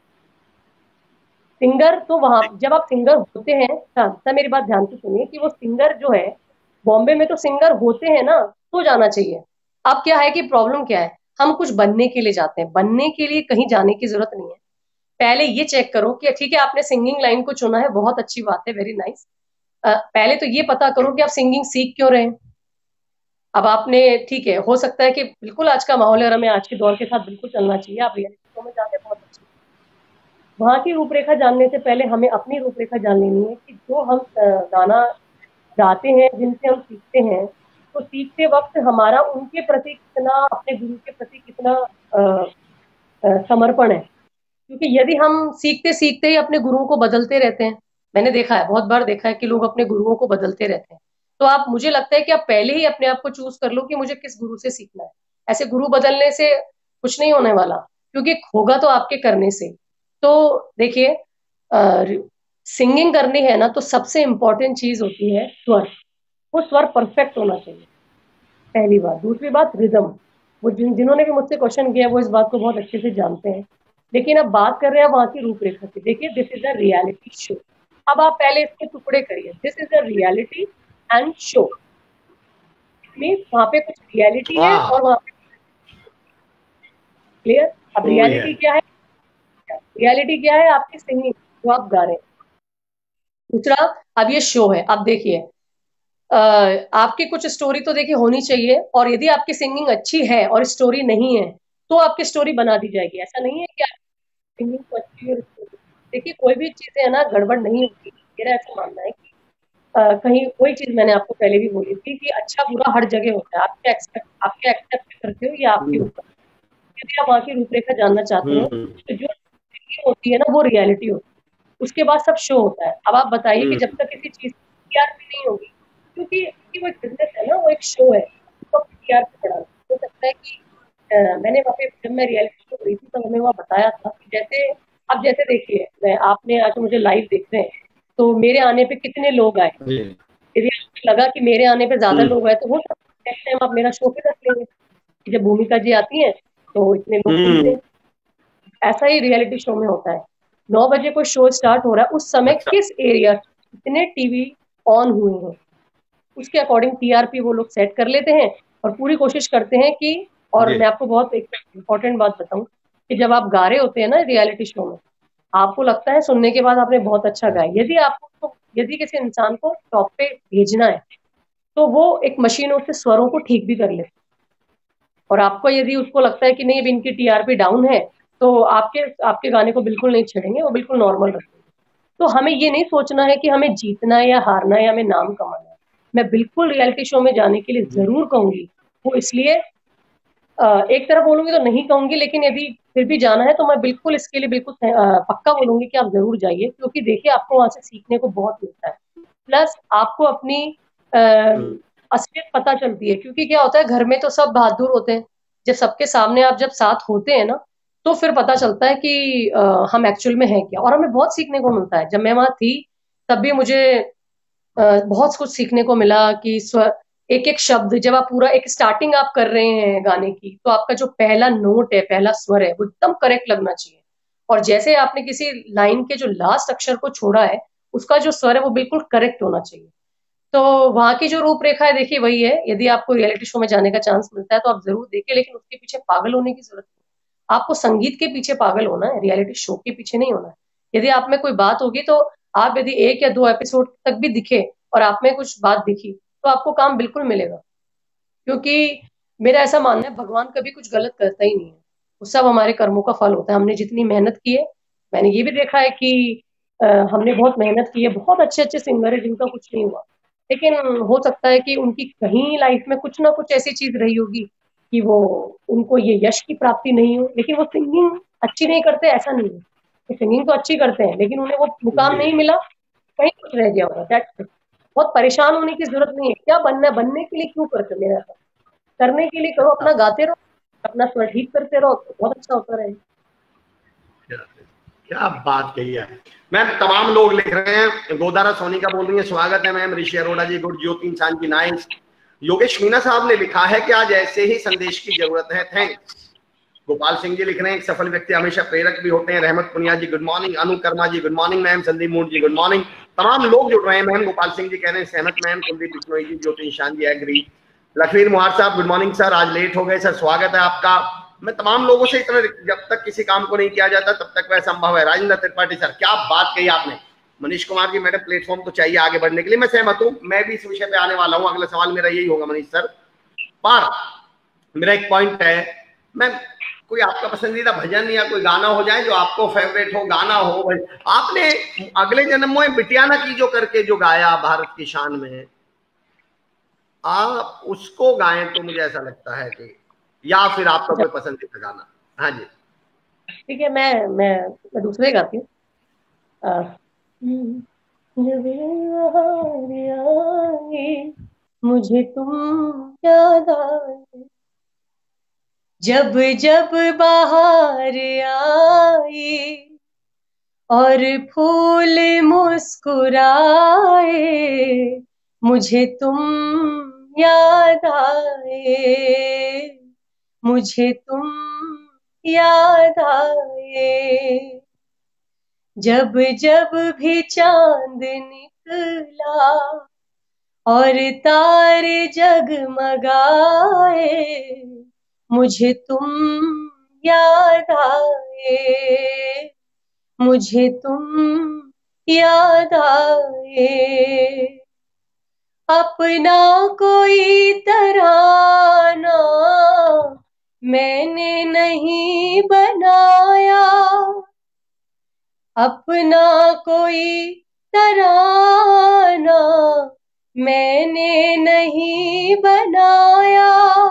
सिंगर तो वहां जब आप सिंगर होते हैं, सर मेरी बात ध्यान से सुनिए, कि वो सिंगर जो है बॉम्बे में तो सिंगर होते हैं ना, तो जाना चाहिए। अब क्या है कि प्रॉब्लम क्या है, हम कुछ बनने के लिए जाते हैं, बनने के लिए कहीं जाने की जरूरत नहीं है। पहले ये चेक करो कि ठीक है आपने सिंगिंग लाइन को चुना है, बहुत अच्छी बात है, वेरी नाइस। पहले तो ये पता करो कि आप सिंगिंग सीख क्यों रहे हैं। अब आपने, ठीक है, हो सकता है कि बिल्कुल आज का माहौल है और हमें आज के दौर के साथ बिल्कुल चलना चाहिए, आप रियलिटी शो में जाते हैं, बहुत अच्छी। वहां की रूपरेखा जानने से पहले हमें अपनी रूपरेखा जान लेनी है कि जो हम गाना गाते हैं, जिनसे हम सीखते हैं, तो सीखते वक्त हमारा उनके प्रति कितना, अपने गुरु के प्रति कितना समर्पण है। क्योंकि यदि हम सीखते सीखते ही अपने गुरुओं को बदलते रहते हैं, मैंने देखा है, बहुत बार देखा है कि लोग अपने गुरुओं को बदलते रहते हैं, तो आप, मुझे लगता है कि आप पहले ही अपने आप को चूज कर लो कि मुझे किस गुरु से सीखना है। ऐसे गुरु बदलने से कुछ नहीं होने वाला, क्योंकि होगा तो आपके करने से। तो देखिए, सिंगिंग करनी है ना, तो सबसे इंपॉर्टेंट चीज होती है स्वर। वो स्वर परफेक्ट होना चाहिए, पहली बात। दूसरी बात रिदम। वो जिन्होंने भी मुझसे क्वेश्चन किया वो इस बात को बहुत अच्छे से जानते हैं। लेकिन अब बात कर रहे हैं वहां की रूपरेखा की। देखिए, this is a reality show. अब आप पहले इसके टुकड़े करिए, this is a reality and show. Means वहां पे कुछ रियलिटी है और वहां पे, क्लियर? अब रियलिटी क्या है? रियलिटी क्या है? आपकी सिंगिंग जो आप गा रहे हैं। दूसरा, अब ये शो है। अब देखिए, आपकी कुछ स्टोरी तो देखिए होनी चाहिए, और यदि आपकी सिंगिंग अच्छी है और स्टोरी नहीं है तो आपकी स्टोरी बना दी जाएगी। ऐसा नहीं है कि आप सिंगिंग तो अच्छी है। देखिए, कोई भी चीजें है ना, गड़बड़ नहीं होती। मेरा ऐसा मानना है कि कहीं कोई चीज, मैंने आपको पहले भी बोली थी कि अच्छा बुरा हर जगह होता है। आपके एक्सेप्ट करते हो, ये आपके ऊपर। यदि आप वहां की रूपरेखा जानना चाहते हो तो जो होती है ना, वो रियलिटी होती है। उसके बाद सब शो होता है। अब आप बताइए कि जब तक किसी चीज की टीआरपी नहीं होगी, क्योंकि वो एक बिजनेस है ना, वो एक शो है, तो टीआरपी बढ़ाना। हो सकता है कि मैंने वहाँ पे जब मैं रियलिटी शो गई थी तो हमें वहाँ बताया था कि जैसे अब जैसे देखिए आपने आज मुझे लाइव देख रहे हैं तो मेरे आने पे कितने लोग आए। जी। यदि आपको लगा कि मेरे आने पे ज्यादा लोग आए तो हो सकता है नेक्स्ट टाइम आप मेरा शो पे रख लेंगे कि जब भूमिका जी आती हैं तो इतने लोग सुनते हैं। ऐसा ही रियलिटी शो में होता है। 9 बजे कोई शो स्टार्ट हो रहा है उस समय अच्छा। किस एरिया कितने टीवी ऑन हुए हैं उसके अकॉर्डिंग टीआरपी वो लोग सेट कर लेते हैं और पूरी कोशिश करते हैं कि और जी। मैं आपको बहुत एक इम्पोर्टेंट बात बताऊं कि जब आप गा रहे होते हैं ना रियलिटी शो में आपको लगता है सुनने के बाद आपने बहुत अच्छा गाया यदि किसी इंसान को टॉप पे भेजना है तो वो एक मशीनों से स्वरों को ठीक भी कर लेते हैं। और आपको यदि उसको लगता है कि नहीं अभी इनकी टीआरपी डाउन है तो आपके आपके गाने को बिल्कुल नहीं छेड़ेंगे वो बिल्कुल नॉर्मल रखेंगे। तो हमें ये नहीं सोचना है कि हमें जीतना है या हारना है या हमें नाम कमाना है। मैं बिल्कुल रियलिटी शो में जाने के लिए जरूर कहूंगी। वो इसलिए एक तरफ बोलूंगी तो नहीं कहूंगी लेकिन यदि फिर भी जाना है तो मैं बिल्कुल इसके लिए बिल्कुल पक्का बोलूंगी कि आप जरूर जाइए क्योंकि देखिए आपको वहां से सीखने को बहुत मिलता है। प्लस आपको अपनी असलियत पता चलती है क्योंकि क्या होता है घर में तो सब बहादुर होते हैं। जब सबके सामने आप जब साथ होते हैं ना तो फिर पता चलता है कि हम एक्चुअल में हैं क्या और हमें बहुत सीखने को मिलता है। जब मैं वहां थी तब भी मुझे बहुत कुछ सीखने को मिला कि एक एक शब्द जब आप पूरा एक स्टार्टिंग आप कर रहे हैं गाने की तो आपका जो पहला नोट है पहला स्वर है वो एकदम करेक्ट लगना चाहिए। और जैसे आपने किसी लाइन के जो लास्ट अक्षर को छोड़ा है उसका जो स्वर है वो बिल्कुल करेक्ट होना चाहिए। तो वहां की जो रूपरेखा है देखिए वही है। यदि आपको रियलिटी शो में जाने का चांस मिलता है तो आप जरूर देखिए लेकिन उसके पीछे पागल होने की जरूरत नहीं। आपको संगीत के पीछे पागल होना है रियलिटी शो के पीछे नहीं होना है। यदि आप में कोई बात होगी तो आप यदि 1 या 2 एपिसोड तक भी दिखे और आप में कुछ बात दिखी तो आपको काम बिल्कुल मिलेगा। क्योंकि मेरा ऐसा मानना है भगवान कभी कुछ गलत करता ही नहीं है। वो सब हमारे कर्मों का फल होता है। हमने जितनी मेहनत की है मैंने ये भी देखा है कि हमने बहुत मेहनत की है बहुत अच्छे अच्छे सिंगर है जिनका कुछ नहीं हुआ। लेकिन हो सकता है कि उनकी कहीं लाइफ में कुछ ना कुछ ऐसी चीज रही होगी कि वो उनको ये यश की प्राप्ति नहीं हो लेकिन वो सिंगिंग अच्छी नहीं करते ऐसा नहीं है। सिंगिंग तो अच्छी करते हैं लेकिन उन्हें वो मुकाम जी। नहीं मिला कहीं कुछ रह गया होगा। That's it. बहुत परेशान होने की जरूरत नहीं है। क्या बनना है बनने के लिए क्यों करते हो? मेरा ऐसा करने के लिए करो अपना गाते रहो अपना स्वर ठीक करते रहो तो बहुत अच्छा होता रहेगा। क्या बात कही है मैम। तमाम लोग लिख रहे हैं। गोदारा सोनी का बोल रही है स्वागत है मैम। ऋषि अरोड़ा जी गुड। ज्योति इंसान की नाइस। योगेश मीना साहब ने लिखा है कि आज ऐसे ही संदेश की जरूरत है थैंक्स। गोपाल सिंह जी लिख रहे हैं एक सफल व्यक्ति हमेशा प्रेरक भी होते हैं। Rahmat Punia ji good morning. Anu Karma ji good morning ma'am. Sandeep Mood ji good morning. तमाम लोग जुड़ रहे हैं मैम। गोपाल सिंह जी कह रहे हैं सहमत मैम। कुलदीप बिश्नोई जी ज्योति निशान जी एग्री। लखवीर मुहार साहब गुड मॉर्निंग सर आज लेट हो गए सर स्वागत है आपका। मैं तमाम लोगों से इतना जब तक किसी काम को नहीं किया जाता तब तक वह संभव है। राजेंद्र त्रिपाठी सर क्या बात कही आपने। मनीष कुमार जी मैडम प्लेटफॉर्म तो चाहिए आगे बढ़ने के लिए। मैं सहमत हूं। मैं भी इस विषय पे आने वाला हूं। अगला सवाल मेरा यही होगा मनीष सर। पर मेरा एक पॉइंट है मैं कोई आपका पसंदीदा भजन या कोई गाना हो जाए जो आपको फेवरेट हो गाना हो भाई। आपने अगले जन्म में बिटियाना की जो करके जो गाया भारत की शान में आप उसको गाएं तो मुझे ऐसा लगता है कि या फिर आपका कोई पसंदीदा गाना। हाँ जी ठीक है मैं दूसरे गाती हूँ। जब आए मुझे तुम याद आए जब जब बाहर आए और फूल मुस्कुराए मुझे तुम याद आए मुझे तुम याद आए जब जब भी चांद निकला और तारे जगमगाए मुझे तुम याद आए मुझे तुम याद आए अपना कोई तराना मैंने नहीं बनाया अपना कोई तराना मैंने नहीं बनाया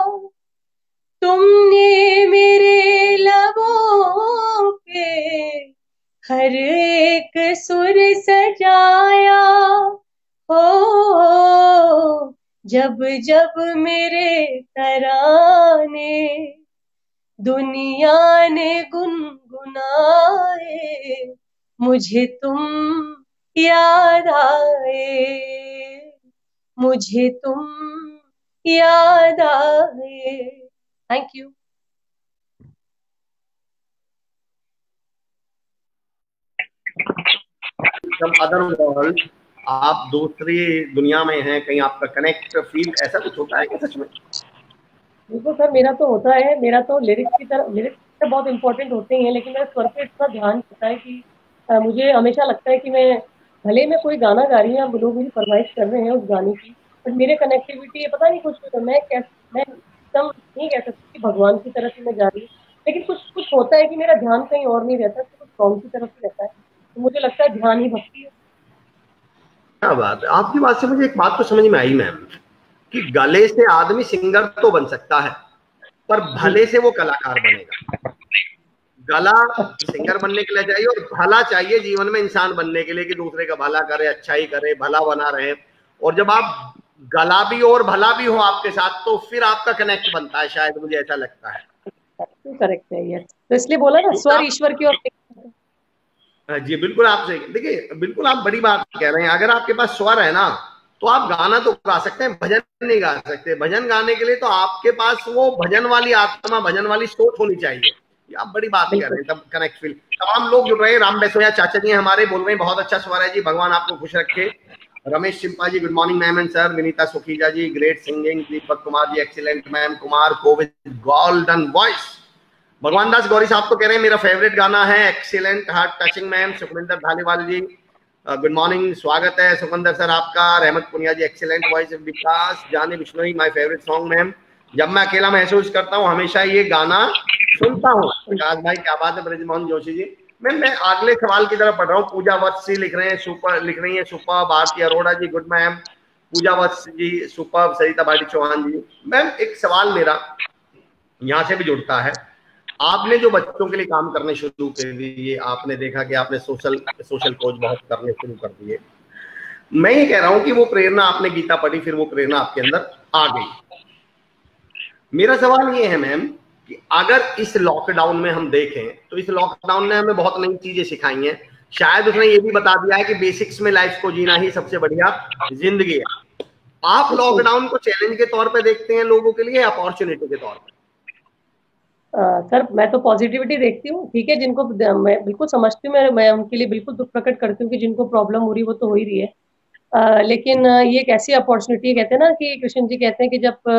तुमने मेरे लबों पे हर एक सुर सजाया हो जब जब मेरे तराने दुनिया ने गुनगुनाए, मुझे तुम याद आए, मुझे तुम याद आए। Thank you. From other world, आप दूसरी दुनिया में हैं, कहीं आपका कनेक्ट फील ऐसा कुछ होता है क्या सच में? बिल्कुल सर, मेरा तो होता है। मेरा तो लिरिक्स तो बहुत इंपॉर्टेंट होते ही हैं, लेकिन मेरा स्वर पे इतना ध्यान होता है कि मुझे हमेशा लगता है कि भले मैं कोई गाना गा रही हूँ, आप लोग मेरी फरमाइश कर रहे हैं उस गाने की, बट मेरे कनेक्टिविटी पता नहीं कुछ, मैं एकदम नहीं कह सकती कि भगवान की तरफ से मैं जा रही हूँ, लेकिन कुछ कुछ होता है कि मेरा ध्यान कहीं और नहीं रहता, कुछ सॉन्ग की तरफ से रहता है, तो मुझे लगता है ध्यान ही भक्ति है। क्या बात है, आपकी बात से मुझे एक बात तो समझ में आई मैम, कि गले से आदमी सिंगर तो बन सकता है, पर भले से वो कलाकार बनेगा। गला सिंगर बनने के लिए चाहिए और भला चाहिए जीवन में इंसान बनने के लिए, कि दूसरे का भला करे, अच्छाई करे, भला बना रहे। और जब आप गला भी और भला भी हो आपके साथ, तो फिर आपका कनेक्ट बनता है, शायद मुझे ऐसा लगता है। करेक्ट है ये, तो इसलिए बोला ना, स्वर ईश्वर की ओर। जी बिल्कुल, आपसे देखिए, बिल्कुल आप बड़ी बात कह रहे हैं। अगर आपके पास स्वर है ना, तो आप गाना तो गा सकते हैं, भजन नहीं गा सकते। भजन गाने के लिए तो आपके पास वो भजन वाली आत्मा, भजन वाली सोच होनी चाहिए। ये आप बड़ी बात कह रहे हैं। तब कनेक्ट फील, तमाम लोग जुड़ रहे हैं। राम बेसोया चाचा जी हमारे बोल रहे हैं, बहुत अच्छा स्वर है जी, भगवान आपको खुश रखे। Ramesh Chimpa ji, good morning ma'am and sir. Vinita Sukhija ji, great singing. Deepak Kumar ji, excellent ma'am. Kumar Kovid, golden voice. Bhagwan Das Gauri साहब तो कह रहे हैं मेरा फेवरेट गाना है, excellent, heart touching ma'am. Sukhwinder Dhaliwal ji, good morning, स्वागत है सुखविंदर सर आपका। Rahmat Punia ji, excellent voice. Vikas Jane Bishnoi, my favourite song ma'am. जब मैं अकेला महसूस करता हूँ हमेशा ये गाना सुनता हूँ। प्रकाश भाई क्या बात है। ब्रजमोहन जोशी जी, मैं अगले सवाल की तरफ पढ़ रहा हूँ। पूजा वत्स लिख रहे हैं सुपर, लिख रही है super. Bharti Arora ji, good ma'am. Pooja Vats ji super. Sarita Badi Chauhan जी, मैम एक सवाल मेरा यहाँ से भी जुड़ता है। आपने जो बच्चों के लिए काम करने शुरू कर दिए, आपने देखा कि आपने सोशल कोच बहुत करने शुरू कर दिए। मैं ये कह रहा हूं कि वो प्रेरणा, आपने गीता पढ़ी, फिर वो प्रेरणा आपके अंदर आ गई। मेरा सवाल ये है मैम, कि अगर इस लॉकडाउन में हम देखें, तो इस लॉकडाउन ने हमें बहुत नई चीजें सिखाई हैं। शायद उसने ये भी बता दिया है कि बेसिक्स में लाइफ को जीना ही सबसे बढ़िया जिंदगी है। आप लॉकडाउन को चैलेंज के तौर पे देखते हैं लोगों के लिए, अपॉर्चुनिटी के तौर पे? सर मैं तो पॉजिटिविटी देखती हूँ, ठीक है। जिनको मैं बिल्कुल समझती हूँ, मैं उनके लिए बिल्कुल दुख प्रकट करती हूँ कि जिनको प्रॉब्लम हो रही है वो तो हो ही रही है। लेकिन ये एक ऐसी अपॉर्चुनिटी, कहते हैं ना कि कृष्ण जी कहते हैं कि जब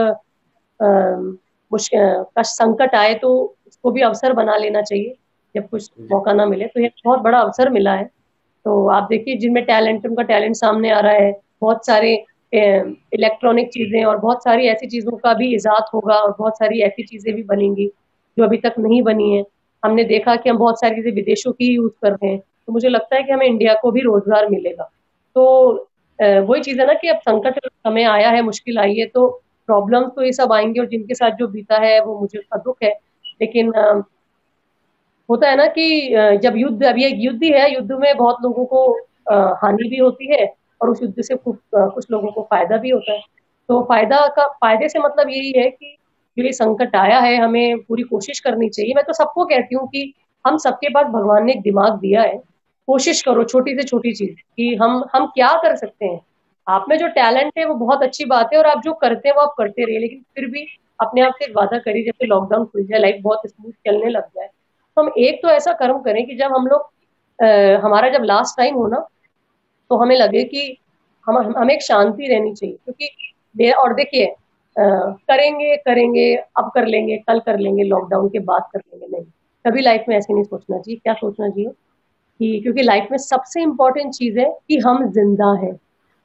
का संकट आए तो उसको भी अवसर बना लेना चाहिए, जब कुछ मौका ना मिले। तो ये बहुत बड़ा अवसर मिला है। तो आप देखिए, जिनमें टैलेंट, उनका टैलेंट सामने आ रहा है। बहुत सारे इलेक्ट्रॉनिक चीजें और बहुत सारी ऐसी चीजों का भी इजाद होगा, और बहुत सारी ऐसी चीजें भी बनेंगी जो अभी तक नहीं बनी है। हमने देखा कि हम बहुत सारी चीजें विदेशों की यूज कर रहे हैं, तो मुझे लगता है कि हमें इंडिया को भी रोजगार मिलेगा। तो वही चीज है ना कि अब संकट समय आया है, मुश्किल आई है, तो प्रॉब्लम तो ये सब आएंगे, और जिनके साथ जो बीता है वो मुझे उसका दुख है। लेकिन होता है ना कि जब युद्ध, अभी एक युद्ध ही है, युद्ध में बहुत लोगों को हानि भी होती है, और उस युद्ध से कुछ लोगों को फायदा भी होता है। तो फायदे से मतलब यही है कि जो ये संकट आया है, हमें पूरी कोशिश करनी चाहिए। मैं तो सबको कहती हूँ कि हम सबके पास भगवान ने एक दिमाग दिया है, कोशिश करो छोटी से छोटी चीज कि हम क्या कर सकते हैं। आप में जो टैलेंट है वो बहुत अच्छी बात है, और आप जो करते हैं वो आप करते रहिए, लेकिन फिर भी अपने आप से एक वादा करिए, जैसे लॉकडाउन खुल जाए, लाइफ बहुत स्मूथ चलने लग जाए, तो हम एक तो ऐसा कर्म करें कि जब हम लोग हमारा जब लास्ट टाइम हो ना, तो हमें लगे कि हमें एक शांति रहनी चाहिए। क्योंकि और देखिए, करेंगे करेंगे, अब कर लेंगे, कल कर लेंगे, लॉकडाउन के बाद कर लेंगे, नहीं। कभी लाइफ में ऐसे नहीं सोचना चाहिए। क्या सोचना चाहिए कि क्योंकि लाइफ में सबसे इम्पोर्टेंट चीज है कि हम जिंदा हैं।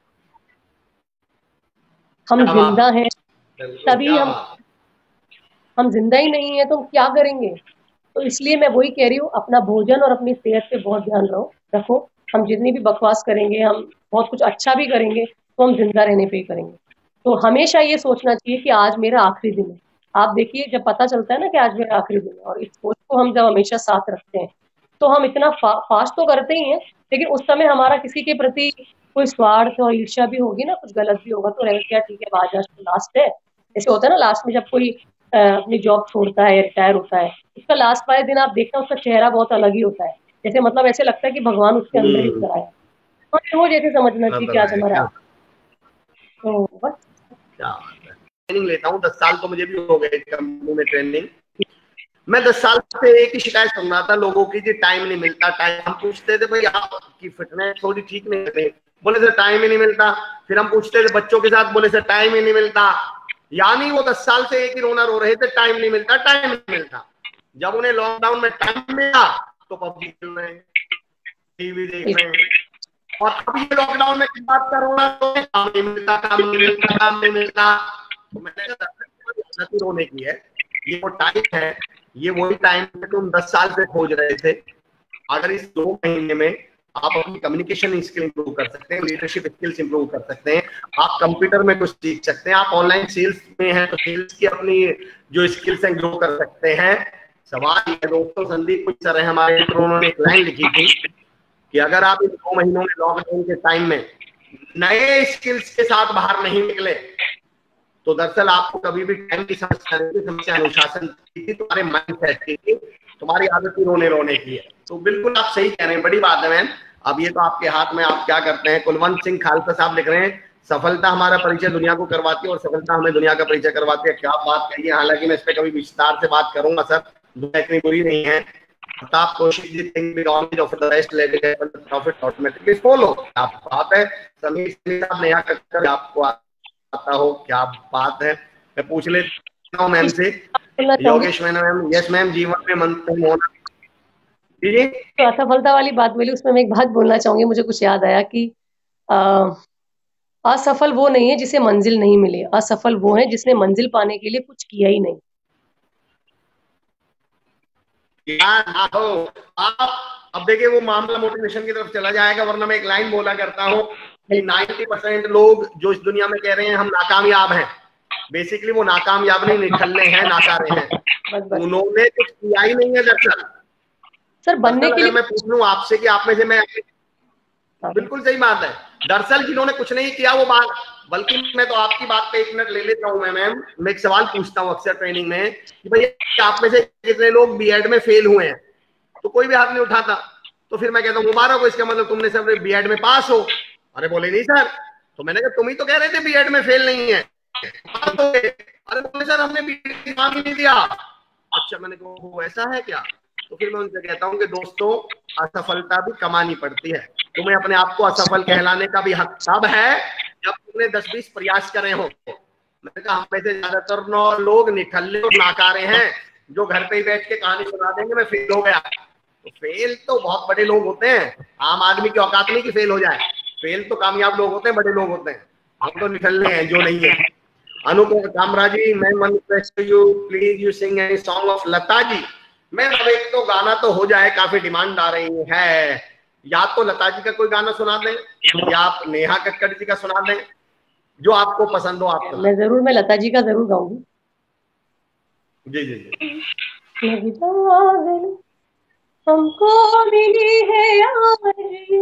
हम जिंदा हैं, तभी हम जिंदा ही नहीं है तो हम क्या करेंगे। तो इसलिए मैं वही कह रही हूँ, अपना भोजन और अपनी सेहत पे बहुत ध्यान रखो। हम जितनी भी बकवास करेंगे, हम बहुत कुछ अच्छा भी करेंगे, तो हम जिंदा रहने पे ही करेंगे। तो हमेशा ये सोचना चाहिए कि आज मेरा आखिरी दिन है। आप देखिए, जब पता चलता है ना कि आज मेरा आखिरी दिन है, और इस सोच को हम जब हमेशा साथ रखते हैं, तो हम इतना फास्ट तो करते ही हैं, लेकिन उस समय हमारा किसी के प्रति कोई स्वार्थ और ईर्ष्या भी होगी ना, कुछ गलत भी होगा तो रहेगा क्या ठीक है आज आज तो लास्ट है। जैसे होता है ना लास्ट में जब कोई अपनी जॉब छोड़ता है या रिटायर होता है, उसका लास्ट वाले दिन आप देखना उसका चेहरा बहुत अलग ही होता है, जैसे मतलब ऐसे लगता है कि भगवान उसके अंदर ही उतर आया। तो वो जैसे समझना चाहिए कि आज हमारा, तो बस क्या ट्रेनिंग लेता हूँ 10 साल तो मुझे भी हो गए कंपनी में ट्रेनिंग। मैं 10 साल से एक ही शिकायत सुन रहा था लोगों की, कि टाइम नहीं मिलता। टाइम हम पूछते थे भाई आपकी फिटनेस थोड़ी ठीक नहीं है, बोले सर टाइम ही नहीं मिलता। फिर हम पूछते थे बच्चों के साथ, बोले सर टाइम ही नहीं मिलता। यानी वो 10 साल से एक ही रोना रो रहे थे, टाइम नहीं मिलता, टाइम नहीं मिलता। जब उन्हें लॉकडाउन में टाइम मिला तो पबजी खेल रहे हैं, टीवी देख रहे हैं। और अभी लॉकडाउन में बात कर रोना, काम नहीं मिलता, काम नहीं मिलता, काम नहीं मिलता। तो मैंने कहा रोने की है, ये वो टाइम है, ये वही टाइम है तुम 10 साल से खोज रहे थे। अगर इस 2 महीने में आप अपनी कम्युनिकेशन स्किल इंप्रूव कर सकते हैं, लीडरशिप स्किल्स इंप्रूव कर सकते हैं, आप कंप्यूटर में कुछ सीख सकते हैं, आप ऑनलाइन सेल्स में हैं तो सेल्स की अपनी जो स्किल्स हैं ग्रो कर सकते हैं। सवाल है दोस्तों, संदीप कुछ सर है हमारे, उन्होंने एक लाइन लिखी थी कि अगर आप इन 2 महीनों में लॉकडाउन के टाइम में नए स्किल्स के साथ बाहर नहीं निकले तो दरअसल आपको कभी भी टाइम की समस्या नहीं थी, समस्या अनुशासन की थी, तुम्हारे माइंडसेट की थी, तुम्हारी आदत ही रोने की है। तो बिल्कुल आप सही कह रहे हैं, बड़ी बात है मैम। अब ये तो आपके हाथ में, आप क्या करते हैं। कुलवंत सिंह खालसा साहब लिख रहे हैं, सफलता हमारा परिचय दुनिया को करवाती है और सफलता हमें दुनिया का परिचय करवाती है। क्या बात कही है, हालांकि मैं इस पर कभी विस्तार से बात करूंगा सर, दुनिया इतनी बुरी नहीं है। Pratap Kaushik ji think big on off the best let it profit automatically follow. क्या बात है। समीर साहब नेहा कक्कर, आपको आता हो, क्या बात है। मैं पूछ लेता हूँ मैम से, योगेश मैम। यस मैम, जीवन में मंथन होना। जी तो असफलता वाली बात बोली, उसमें मैं एक बात बोलना चाहूंगी, मुझे कुछ याद आया कि असफल वो नहीं है जिसे मंजिल नहीं मिली, असफल वो है जिसने मंजिल पाने के लिए कुछ किया ही नहीं। ना हो आप। अब देखिए वो मामला मोटिवेशन की तरफ चला जाएगा, वरना मैं एक लाइन बोला करता हूँ कि 90% लोग जो इस दुनिया में कह रहे हैं हम नाकामयाब हैं, बेसिकली वो नाकामयाब नहीं, निठल्ले हैं, नाकारे हैं। उन्होंने कुछ किया ही नहीं है दरअसल। सर बनने के लिए मैं पूछ लूं आपसे कि आप में से मैं, बिल्कुल सही बात है। दरअसल जिन्होंने कुछ नहीं किया वो बात, बल्कि मैं तो आपकी बात पे 1 मिनट ले लेता हूँ। मैम मैं एक सवाल पूछता हूँ अक्सर ट्रेनिंग में कि भैया आप में से कितने लोग बीएड में फेल हुए हैं, तो कोई भी हाथ नहीं उठाता। तो फिर मैं कहता हूँ मुबारक हो, इसका मतलब तुमने सब बीएड में पास हो। अरे बोले नहीं सर। तो मैंने कहा तुम ही तो कह रहे थे बीएड में फेल नहीं है। अरे बोले सर हमने बीएड काम ही नहीं दिया। अच्छा, मैंने कहा ऐसा है क्या। तो फिर मैं उनसे कहता हूँ कि दोस्तों असफलता भी कमानी पड़ती है। तुम्हें अपने आप को असफल कहलाने का भी हक तब है जब तुमने 10-20 प्रयास करे हो। मैंने कहा हम में से ज्यादातर लोग निठल्ले और नाकारे हैं जो घर पे ही बैठ के कहानी सुना देंगे मैं फेल हो गया। तो फेल तो बहुत बड़े लोग होते हैं, आम आदमी की औकात नहीं कि फेल हो जाए। फेल तो कामयाब लोग होते हैं, बड़े लोग होते हैं। हम तो निठल्ले हैं जो नहीं है। अनुप कामरा जी, मैं request you please you sing any song of Lata ji. मैं अब एक तो गाना तो हो जाए, काफी डिमांड आ रही है, या तो लता जी का कोई गाना सुना दें या आप नेहा कक्कड़ जी का सुना दें, जो आपको पसंद हो आप। मैं लता जी का जरूर गाऊंगी। जी जी जी। हमको मिली है आज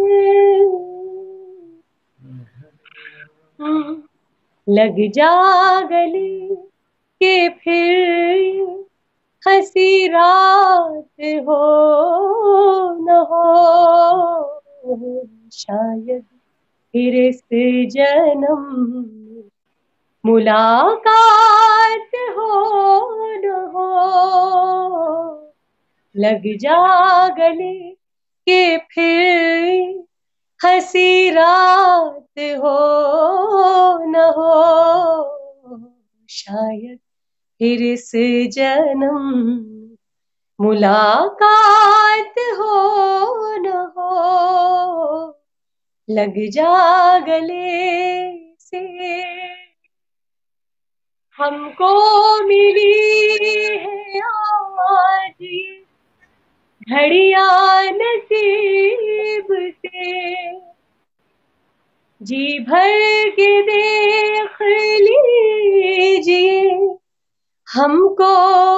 लग जा गले के फिर हंसी रात हो न हो, शायद फिर इस जन्म मुलाकात हो न हो। लग जा गले के फिर हंसी रात हो न हो, शायद फिर इस जन्म मुलाकात हो न हो। लग जा गले से हमको मिली है आज घड़िया नसीब से, जी भर के देख लीजिए हमको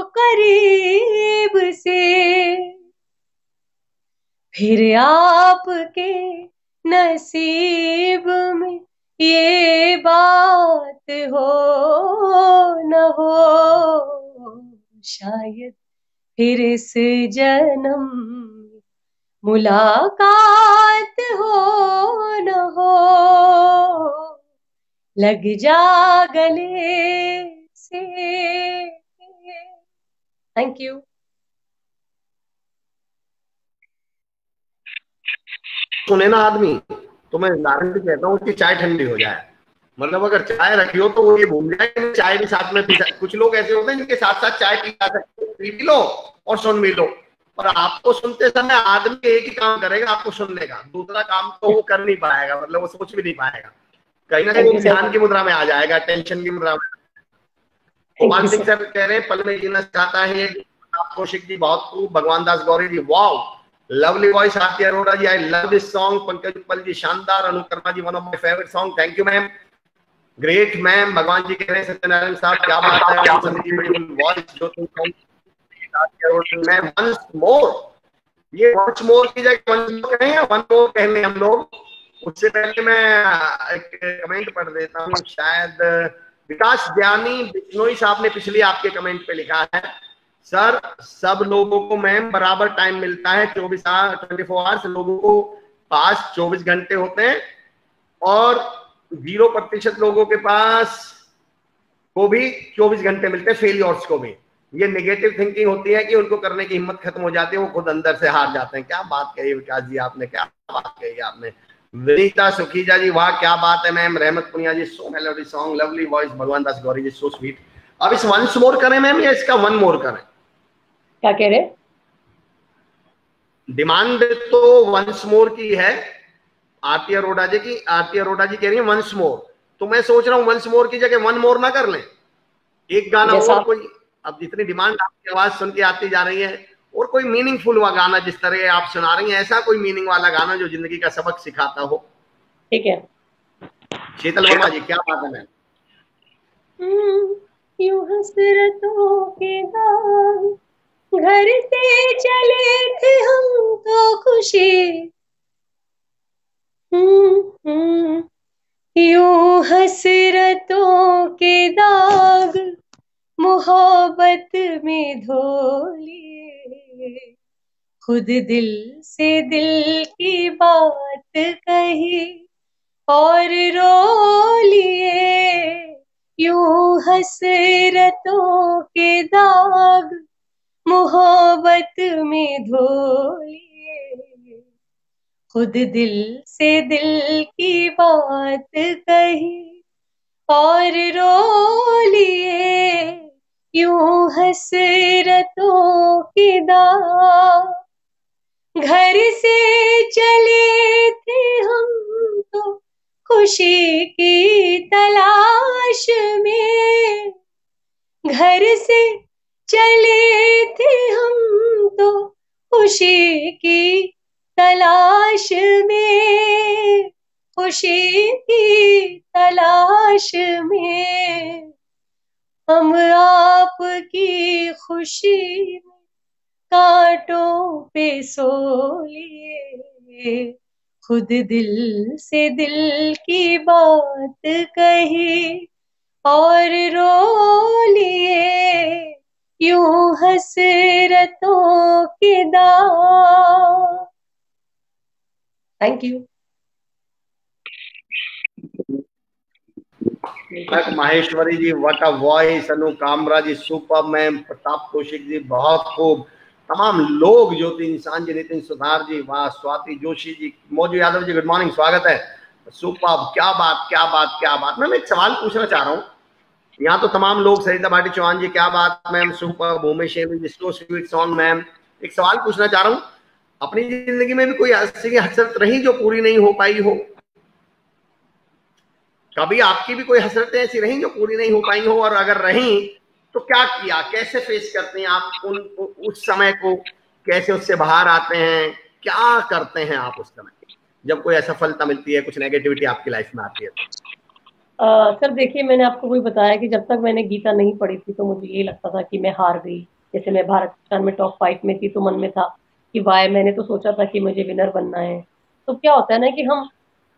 करीब से, फिर आपके नसीब में ये बात हो न हो, शायद फिर इस जन्म में मुलाकात हो न हो, लग जा गले से। Thank you. सुने ना आदमी तो मैं गारंटी कहता हूँ कि चाय ठंडी हो जाए। मतलब अगर चाय रखी हो तो वो ये भूल जाए कि चाय भी साथ में पी। कुछ लोग ऐसे होते हैं जिनके साथ साथ चाय पी जा सकते, पी भी लो और सुन भी लो। और आपको सुनते समय आदमी एक ही काम करेगा, आपको सुनने का, दूसरा काम तो वो कर नहीं पाएगा, मतलब वो सोच भी नहीं पाएगा, कहीं ना कहीं वो ध्यान की मुद्रा में आ जाएगा, टेंशन की मुद्रा में। गोपाल सिंह सर कह रहे हैं पल में जीना चाहता है, कौशिक जी बहुत खूब, Bhagwan Das Gauri ji wow, lovely voice, Aarti Arora ji I love this song, Pankaj Utpal ji शानदार, Anukarma ji one of my favourite song, thank you ma'am, great ma'am. Bhagwan ji कह रहे हैं सत्यनारायण साहब क्या बात है, ब्यूटीफुल वॉइस जो तुम मैम, वंस मोर, ये वंस मोर की जगह वंस मोर कहें या वन मोर कहने हम लोग। उससे पहले मैं एक कमेंट पढ़ देता हूँ, शायद विकास ज्ञानी बिश्नोई साहब ने पिछली आपके कमेंट पे लिखा है, सर सब लोगों को मैम बराबर टाइम मिलता है, 24 आवर्स लोगों को पास 24 घंटे होते हैं और 0% लोगों के पास को भी 24 घंटे मिलते हैं, फेलियर्स को भी। ये नेगेटिव थिंकिंग होती है कि उनको करने की हिम्मत खत्म हो जाती है, वो खुद अंदर से हार जाते हैं। क्या बात कही विकास जी आपने, क्या बात कही आपने। विनीता सुखीजा जी वाह क्या बात है ma'am. Rahmat Punia ji so melody song, lovely voice, Bhagwan Das Gauri जी सो स्वीट। अब इस वंस मोर करें मैम या इसका वन मोर करें? क्या कह रहे? डिमांड तो वंस मोर की है आरती अरोड़ा जी की, आरती अरोड़ा जी कह रही है वंस मोर, तो मैं सोच रहा हूँ वंस मोर की जगह वन मोर ना कर लें, एक गाना और कोई। अब जितनी डिमांड आपकी आवाज सुन के आती जा रही है, और कोई मीनिंगफुल हुआ गाना, जिस तरह आप सुना रही हैं ऐसा कोई मीनिंग वाला गाना जो जिंदगी का सबक सिखाता हो। ठीक है। शीतल वर्मा जी क्या बात है मैम। यूं हसरतों के दाग घर से चले थे हम तो खुशी, यूं हसरतों के दाग मोहब्बत में धो लिए, खुद दिल से दिल की बात कही और रो लिए, यूं हसरतों के दाग मोहब्बत में धो लिए, खुद दिल से दिल की बात कही और रो लिए, यूं हसरतों के दाग। घर से चले थे हम तो खुशी की तलाश में, घर से चले थे हम तो खुशी की तलाश में, खुशी की तलाश में, हम आपकी खुशी में कांटों पे सो लिए, खुद दिल से दिल की बात कही और रो लिए, यूं हसरतों के दाग। Thank you. Maheshwari ji what a voice, Anu Kamra ji super ma'am, Pratap Kaushik ji बहुत खूब, तमाम लोग, ज्योति इंसान जी, नितिन सुधार जी वाह, स्वाति जोशी जी, मौजू यादव जी गुड मॉर्निंग, स्वागत है, सुपर, क्या बात क्या बात क्या बात। मैम एक सवाल पूछना चाह रहा हूँ, यहाँ तो तमाम लोग, सरिता भाटी चौहान जी क्या बात ma'am, super, Bhumesh ji so sweet song ma'am. एक सवाल पूछना चाह रहा हूँ, अपनी जिंदगी में भी कोई ऐसी हसरत रही जो पूरी नहीं हो पाई हो? कभी आपकी भी कोई हसरतें ऐसी रही जो पूरी नहीं हो पाई हो, और अगर रही तो क्या किया, कैसे फेस करते हैं आप उस समय को, कैसे उससे बाहर आते हैं, क्या करते हैं आप उस समय जब कोई असफलता मिलती है, कुछ नेगेटिविटी आपकी लाइफ में आती है? सर देखिए, मैंने आपको वही बताया कि जब तक मैंने गीता नहीं पढ़ी थी तो मुझे ये लगता था कि मैं हार गई। जैसे मैं भारत स्टार में टॉप 5 में थी तो मन में था कि वाह, मैंने तो सोचा था कि मुझे विनर बनना है। तो क्या होता है ना कि हम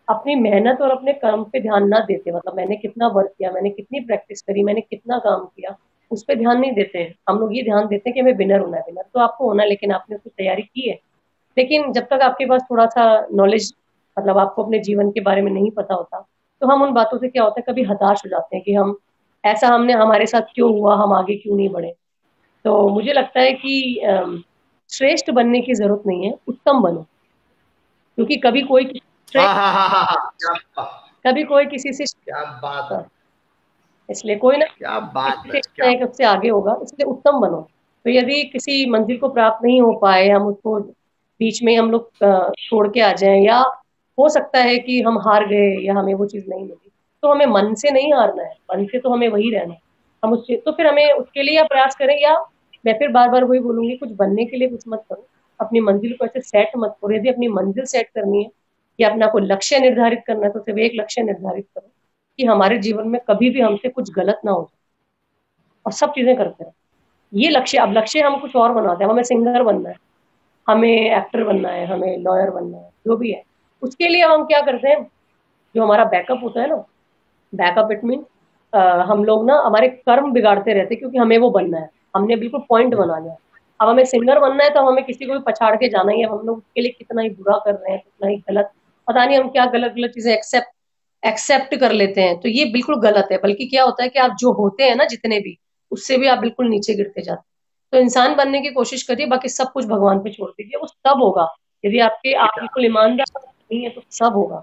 अपनी मेहनत और अपने कर्म पे ध्यान ना देते, मतलब मैंने कितना वर्क किया, मैंने कितनी प्रैक्टिस करी, मैंने कितना काम किया, उस पर ध्यान नहीं देते हैं। हम लोग ये ध्यान देते हैं कि हमें विनर होना है। विनर तो आपको होना है, लेकिन आपने उसकी तैयारी की है। लेकिन जब तक आपके पास थोड़ा सा नॉलेज, मतलब आपको अपने जीवन के बारे में नहीं पता होता, तो हम उन बातों से क्या होता है, कभी हताश हो जाते हैं कि हम ऐसा हमने हमारे साथ क्यों हुआ, हम आगे क्यों नहीं बढ़े। तो मुझे लगता है कि श्रेष्ठ बनने की जरूरत नहीं है, उत्तम बनो। क्योंकि कभी कोई हाँ हाँ हाँ हाँ हाँ, कभी कोई किसी से, क्या बात है, इसलिए कोई ना क्या बात किसी है, से क्या। एक उससे आगे होगा, इसलिए उत्तम बनो। तो यदि किसी मंजिल को प्राप्त नहीं हो पाए, हम उसको बीच में हम लोग छोड़ के आ जाएं, या हो सकता है कि हम हार गए या हमें वो चीज नहीं मिली, तो हमें मन से नहीं हारना है, मन से तो हमें वही रहना है। हम उससे तो फिर हमें उसके लिए या प्रयास करें, या मैं फिर बार बार वही बोलूंगी, कुछ बनने के लिए कुछ मत करो, अपनी मंजिल को ऐसे सेट मत करो। यदि अपनी मंजिल सेट करनी है या अपना कोई लक्ष्य निर्धारित करना है, तो सिर्फ एक लक्ष्य निर्धारित करो कि हमारे जीवन में कभी भी हमसे कुछ गलत ना हो जाए, और सब चीजें करते हैं। ये लक्ष्य, अब लक्ष्य हम कुछ और बनाते हैं, हमें सिंगर बनना है, हमें एक्टर बनना है, हमें लॉयर बनना है, जो भी है, उसके लिए हम क्या करते हैं, जो हमारा बैकअप होता है ना, बैकअप इट मीन हम लोग ना हमारे कर्म बिगाड़ते रहते हैं, क्योंकि हमें वो बनना है, हमने बिल्कुल पॉइंट बना लिया। अब हमें सिंगर बनना है, तो हमें किसी को भी पछाड़ के जाना ही है। हम लोग उसके लिए कितना ही बुरा कर रहे हैं, कितना ही गलत, पता नहीं हम क्या गलत गलत चीजें एक्सेप्ट कर लेते हैं। तो ये बिल्कुल गलत है। बल्कि क्या होता है कि आप जो होते हैं ना, जितने भी, उससे भी आप बिल्कुल नीचे गिरते जाते हैं। तो इंसान बनने की कोशिश करिए, बाकी सब कुछ भगवान पे छोड़ दीजिए, वो सब होगा। यदि आप बिल्कुल ईमानदार नहीं है, तो सब होगा।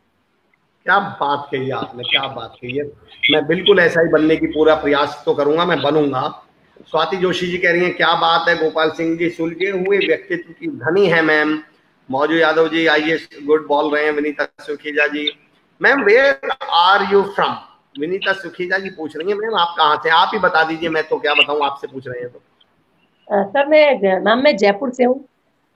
क्या बात कही है आपने, क्या बात कही है। मैं बिल्कुल ऐसा ही बनने की पूरा प्रयास तो करूंगा, मैं बनूंगा। स्वाति जोशी जी कह रही हैं क्या बात है, गोपाल सिंह जी सुलझे हुए व्यक्तित्व की धनी है मैम। मौजू यादव जी आइए, गुड बोल रहे हैं। Vinita Sukhija ji, ma'am where are you from. Vinita Sukhija ji पूछ रही है मैम आप कहाँ से, आप ही बता दीजिए, मैं तो क्या बताऊं, आपसे पूछ रहे हैं तो। सर मैं जयपुर से हूँ।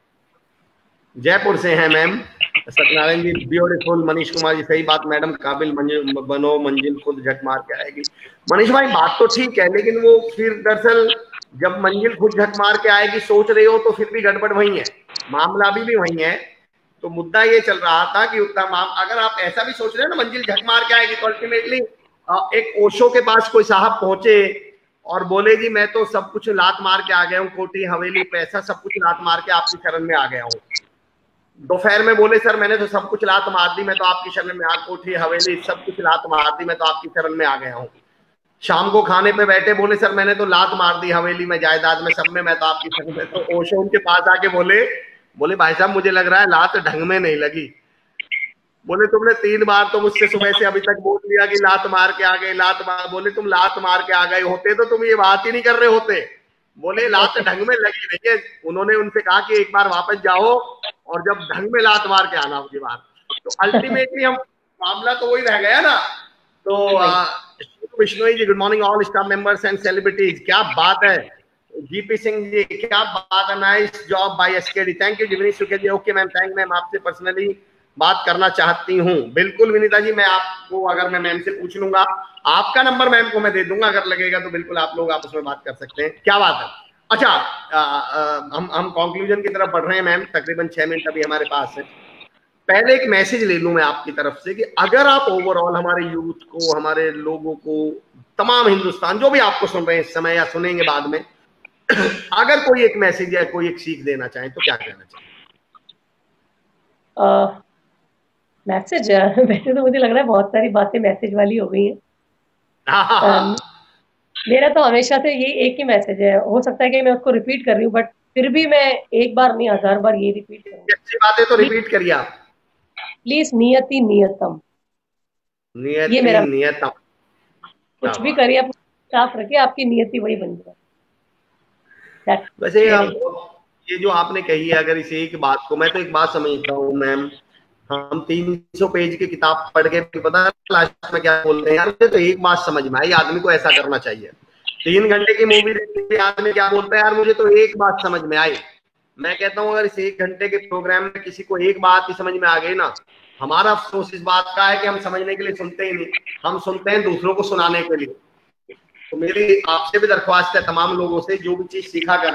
जयपुर से हैं मैम। सत्यनारायण जी ब्यूटीफुल। मनीष कुमार जी सही बात मैडम, काबिल मंजिल बनो, मंजिल खुद झक मार के आएगी। मनीष भाई बात तो ठीक है, लेकिन वो फिर दरअसल जब मंजिल खुद झक मार के आएगी सोच रहे हो, तो फिर भी गड़बड़ वही है, मामला भी वही है। तो मुद्दा ये चल रहा था कि अगर आप ऐसा भी सोच रहे हो ना मंजिल झक मार के आएगी, तो अल्टीमेटली एक ओशो के पास कोई साहब पहुंचे और बोले जी मैं तो सब कुछ लात मार के आ गया हूँ, कोठी हवेली पैसा सब कुछ लात मार के आपकी शरण में आ गया हूँ। दोपहर में बोले सर मैंने तो सब कुछ लात मार दी, मैं तो आपकी शरण में, कोठी हवेली सब कुछ लात मार दी, मैं तो आपकी शरण में आ गया हूँ। शाम को खाने पे बैठे बोले सर मैंने तो लात मार दी हवेली में, जायदाद में, सब में, मैं तो आपकी शरण में। तो ओशो उनके पास आके बोले भाई साहब मुझे लग रहा है लात ढंग में नहीं लगी। बोले तुमने 3 बार तो मुझसे सुबह से अभी तक बोल दिया कि लात मार के आ गए, लात मार। बोले तुम लात मार के आ गए होते तो तुम ये बात ही नहीं कर रहे होते। बोले लात ढंग में लगी नहीं है। उन्होंने उनसे कहा कि एक बार वापस जाओ और जब ढंग में लात मार के आना अगली बार। तो अल्टीमेटली हम मामला तो वही रह गया ना। तो Vishnu ji good morning all staff members and celebrities, क्या बात है। जीपी सिंह जी क्या बात है, nice job by SKD, thank you. Jivni Sukhe ji okay ma'am, thank ma'am, आपसे पर्सनली बात करना चाहती हूँ। बिल्कुल विनीता जी, मैं आपको अगर मैं मैम से पूछ लूंगा, आपका नंबर मैम को मैं दे दूंगा, अगर लगेगा तो बिल्कुल आप लोग आपस में बात कर सकते हैं। क्या बात है। अच्छा हम कंक्लूजन की तरफ बढ़ रहे हैं मैम, तकरीबन 6 मिनट अभी हमारे पास है। पहले एक मैसेज ले लूं मैं आपकी तरफ से कि अगर आप ओवरऑल हमारे यूथ को, हमारे लोगों को, तमाम हिंदुस्तान जो भी आपको सुन रहे हैं इस समय या सुनेंगे बाद में, अगर कोई एक मैसेज या कोई एक सीख देना चाहें तो क्या कहना चाहिए? मैसेज वैसे तो मुझे लग रहा है बहुत सारी बातें मैसेज वाली हो गई हैं। मेरा तो हमेशा से ये एक ही मैसेज है, हो सकता है कि मैं उसको रिपीट कर रही हूँ, बट फिर भी मैं एक बार नहीं 1000 बार ये रिपीट करूंगी। अच्छी बात है तो रिपीट करिए आप। प्लीज नियति नियतम, ये मेरा नियतम। कुछ भी करिए आप साफ रखिए, आपकी नियति वही बन जाए। वैसे ये जो आपने कही है, अगर इस एक बात को, मैं तो एक बात समझता हूँ मैम, हम 300 पेज की किताब पढ़ के पता लास्ट में क्या बोलते हैं यार, मुझे तो एक बात समझ में आई, आदमी को ऐसा करना चाहिए। 3 घंटे की मूवी देखते आदमी क्या बोलता है, यार मुझे तो एक बात समझ में आई। मैं कहता हूँ अगर इस 1 घंटे के प्रोग्राम में किसी को एक बात ही समझ में आ गई ना, हमारा अफसोस इस बात का है कि हम समझने के लिए सुनते ही नहीं, हम सुनते हैं दूसरों को सुनाने के लिए। तो मेरी आपसे भी दरख्वास्त है तमाम लोगों से, जो भी चीज सीखा करें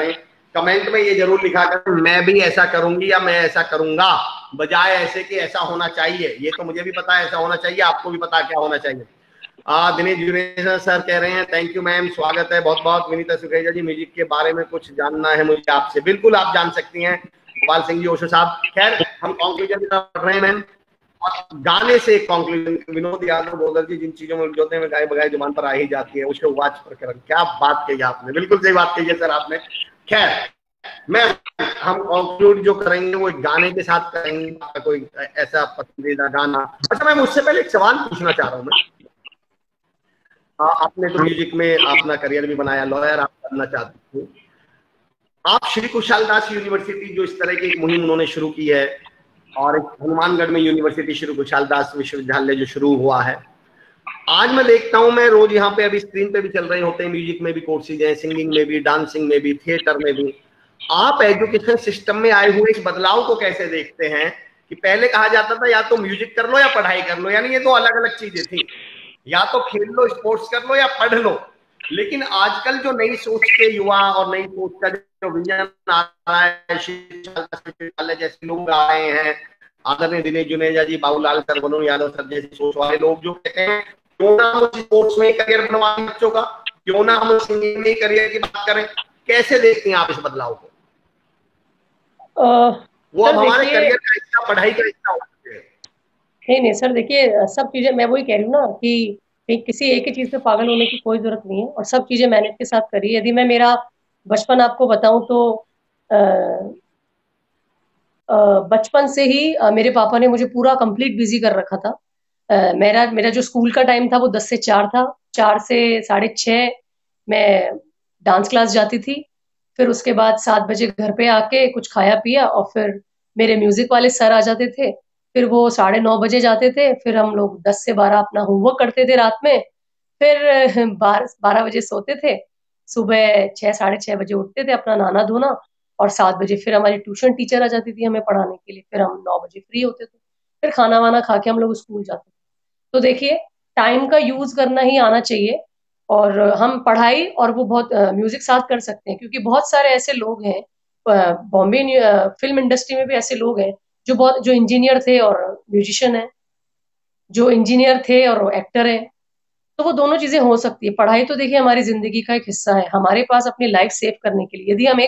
कमेंट में ये जरूर लिखा कर मैं भी ऐसा करूंगी या मैं ऐसा करूंगा, बजाय ऐसे कि ऐसा होना चाहिए। ये तो मुझे भी पता है ऐसा होना चाहिए, आपको भी पता है क्या होना चाहिए। दिनेश जुनेजा सर कह रहे हैं थैंक यू मैम, स्वागत है बहुत बहुत। विनीता सुखेजा जी, म्यूजिक के बारे में कुछ जानना है मुझे आपसे। बिल्कुल आप जान सकती हैं गोपाल सिंह जी ओशो साहब। खैर हम कॉन्क्लूजन की तरफ बढ़ रहे हैं मैम, और गाने से एक कॉन्क्लूजन। विनोद यादव बोलर जी, जिन चीजों में उलझोते हैं गाय बगाए जुबान पर आ ही जाती है, उसके वाच प्रकरण। क्या बात कही आपने, बिल्कुल सही बात कही है सर आपने। खैर मैं हम कंक्लूड जो करेंगे वो एक गाने के साथ करेंगे, कोई ऐसा पसंदीदा गाना। अच्छा मैं मुझसे पहले एक सवाल पूछना चाह रहा हूँ मैं। आपने तो म्यूजिक में अपना करियर भी बनाया, लॉयर आप बनना चाहते थे। आप श्री कुशाल दास यूनिवर्सिटी, जो इस तरह की एक मुहिम उन्होंने शुरू की है, और एक हनुमानगढ़ में यूनिवर्सिटी श्री कुशाल दास विश्वविद्यालय जो शुरू हुआ है, आज मैं देखता हूं, मैं रोज यहाँ पे अभी स्क्रीन पे भी चल रहे होते हैं, म्यूजिक में भी कोर्सेज हैं, सिंगिंग में भी, डांसिंग में भी, थिएटर में भी। आप एजुकेशन सिस्टम में आए हुए इस बदलाव को कैसे देखते हैं कि पहले कहा जाता था या तो म्यूजिक कर लो या पढ़ाई कर लो, यानी ये दो अलग अलग चीजें थी, या तो खेल लो स्पोर्ट्स कर लो या पढ़ लो। लेकिन आजकल जो नई सोच के युवा और नई सोच का जो विजन आ रहा है, जैसे लोग आ रहे हैं, आदरणीय दिनेश जुनेजा जी, बाबूलाल सर, वरुण यादव सर जैसी सोच वाले लोग जो कहते हैं क्यों ना हम स्पोर्ट्स में करियर बनवाएं बच्चों का, क्यों ना हम सिंगिंग में करियर की बात करें, कैसे देखते हैं आप इस बदलाव को? वो अब हमारे करियर का हिस्सा, पढ़ाई का हिस्सा हो चुके हैं। नहीं सर, देखिए सब चीजें मैं वही कह रही हूँ ना कि किसी एक ही चीज पे पागल होने की कोई जरूरत नहीं है, और सब चीजें मेहनत के साथ करी। यदि मैं मेरा बचपन आपको बताऊं तो बचपन से ही मेरे पापा ने मुझे पूरा कंप्लीट बिजी कर रखा था। मेरा जो स्कूल का टाइम था वो 10 से 4 था। 4 से 6:30 मैं डांस क्लास जाती थी, फिर उसके बाद 7 बजे घर पे आके कुछ खाया पिया, और फिर मेरे म्यूजिक वाले सर आ जाते थे, फिर वो 9:30 बजे जाते थे, फिर हम लोग 10 से 12 अपना होमवर्क करते थे रात में, फिर 12 बजे सोते थे, सुबह 6 6:30 बजे उठते थे, अपना नहाना धोना, और 7 बजे फिर हमारी ट्यूशन टीचर आ जाती थी हमें पढ़ाने के लिए, फिर हम 9 बजे फ्री होते थे, फिर खाना वाना खा के हम लोग स्कूल जाते थे। तो देखिए टाइम का यूज करना ही आना चाहिए, और हम पढ़ाई और वो बहुत म्यूजिक साथ कर सकते हैं, क्योंकि बहुत सारे ऐसे लोग हैं बॉम्बे फिल्म इंडस्ट्री में भी ऐसे लोग हैं जो इंजीनियर थे और म्यूजिशियन है, जो इंजीनियर थे और एक्टर है। तो वो दोनों चीजें हो सकती है। पढ़ाई तो देखिए हमारी जिंदगी का एक हिस्सा है, हमारे पास अपनी लाइफ सेव करने के लिए, यदि हम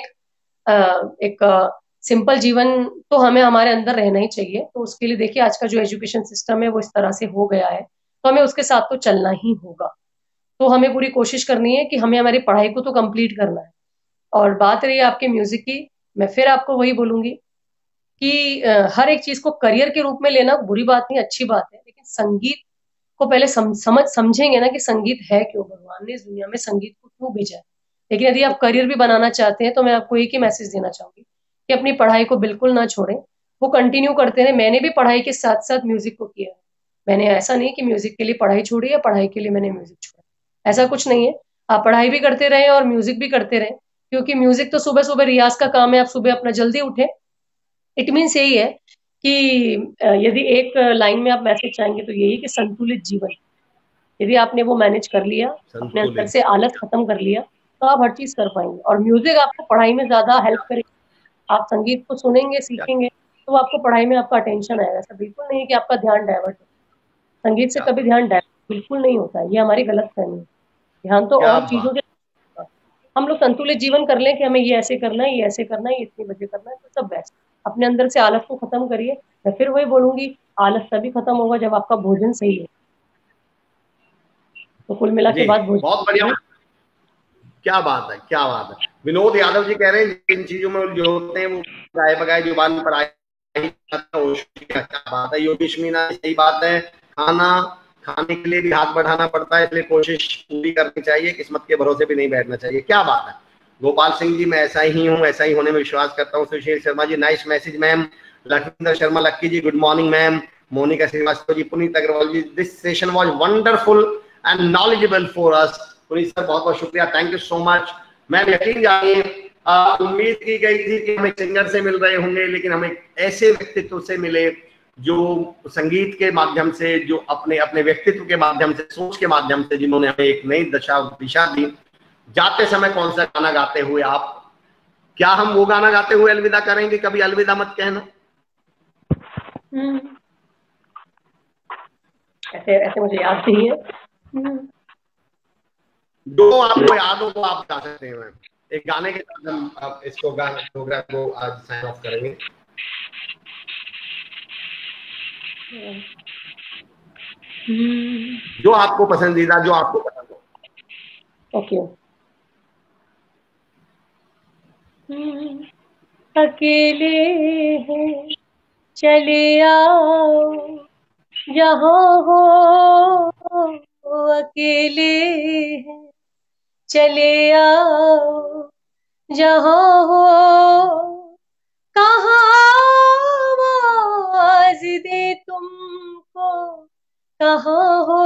एक सिंपल जीवन तो हमें हमारे अंदर रहना ही चाहिए, तो उसके लिए देखिए आज का जो एजुकेशन सिस्टम है वो इस तरह से हो गया है, तो हमें उसके साथ तो चलना ही होगा। तो हमें पूरी कोशिश करनी है कि हमें हमारी पढ़ाई को तो कंप्लीट करना है। और बात रही आपके म्यूजिक की, मैं फिर आपको वही बोलूंगी कि हर एक चीज को करियर के रूप में लेना बुरी बात नहीं, अच्छी बात है, लेकिन संगीत को पहले समझेंगे ना कि संगीत है क्यों, भगवान ने इस दुनिया में संगीत को क्यों भेजा है। लेकिन यदि आप करियर भी बनाना चाहते हैं तो मैं आपको एक ही मैसेज देना चाहूंगी कि अपनी पढ़ाई को बिल्कुल ना छोड़ें, वो कंटिन्यू करते रहे। मैंने भी पढ़ाई के साथ साथ म्यूजिक को किया है, मैंने ऐसा नहीं कि म्यूजिक के लिए पढ़ाई छोड़ी या पढ़ाई के लिए मैंने म्यूजिक छोड़ा, ऐसा कुछ नहीं है। आप पढ़ाई भी करते रहे और म्यूजिक भी करते रहे, क्योंकि म्यूजिक तो सुबह सुबह रियाज का काम है, आप सुबह अपना जल्दी उठे। इट मीन्स यही है कि यदि एक लाइन में आप मैसेज चाहेंगे तो यही कि संतुलित जीवन, यदि आपने वो मैनेज कर लिया, अपने अंदर से आलस खत्म कर लिया, तो आप हर चीज कर पाएंगे। और म्यूजिक आपको पढ़ाई में ज्यादा हेल्प करेगा। आप संगीत को सुनेंगे, सीखेंगे, तो आपको पढ़ाई में आपका अटेंशन आएगा। ऐसा बिल्कुल नहीं है कि आपका ध्यान डाइवर्ट हो, संगीत से कभी ध्यान डाइवर्ट बिल्कुल नहीं होता है, ये हमारी गलत फहमी है। ध्यान तो और चीजों के, हम लोग संतुलित जीवन कर लें कि हमें ये ऐसे करना है, ये ऐसे करना है, ये इतने बजे करना है, तो सब बेस्ट। अपने अंदर से आलस को खत्म करिए। मैं फिर वही बोलूंगी, आलस तभी खत्म होगा जब आपका भोजन सही है। तो कुल मिला के बात बहुत बढ़िया, क्या बात है, क्या बात है। विनोद यादव जी कह रहे हैं जिन चीजों में जो होते हैं वो गाय बगाए जुबान पर आए, क्या बात है। योगेश मीना, सही बात है, खाने के लिए भी हाथ बढ़ाना पड़ता है, इसलिए कोशिश पूरी करनी चाहिए, किस्मत के भरोसे भी नहीं बैठना चाहिए। क्या बात है। गोपाल सिंह जी, मैं ऐसा ही हूँ, ऐसा ही होने में विश्वास करता हूँ। Sushil Sharma ji, nice message ma'am. Lakhwinder Sharma Lucky ji, good morning ma'am. Monika Srivastava ji, Puneet Agarwal ji, this session was wonderful and knowledgeable for us. Puneet sir बहुत बहुत शुक्रिया, थैंक यू सो मच। मैं यकीन जानिए उम्मीद की गई थी कि हम एक सिंगर से मिल रहे होंगे, लेकिन हम एक ऐसे व्यक्तित्व से मिले जो संगीत के माध्यम से, जो अपने अपने व्यक्तित्व के माध्यम से, सोच के माध्यम से, जिन्होंने हमें एक नई दिशा दी। जाते समय कौन सा गाना गाते हुए आप क्या हम वो गाना गाते हुए अलविदा करेंगे, कभी अलविदा मत कहना? ऐसे ऐसे मुझे याद नहीं है। जो आपको याद हो तो आप गा सकते हैं मैम। एक गाने के साथ हम आप इसको गाना प्रोग्राम को आज साइन ऑफ करेंगे। जो आपको पसंदीदा, जो आपको पसंद हो। ओके। अकेले हैं चले आओ जहाँ हो, अकेले हैं चले आओ जहाँ हो, कहाँ आवाज दे तुमको, कहाँ हो,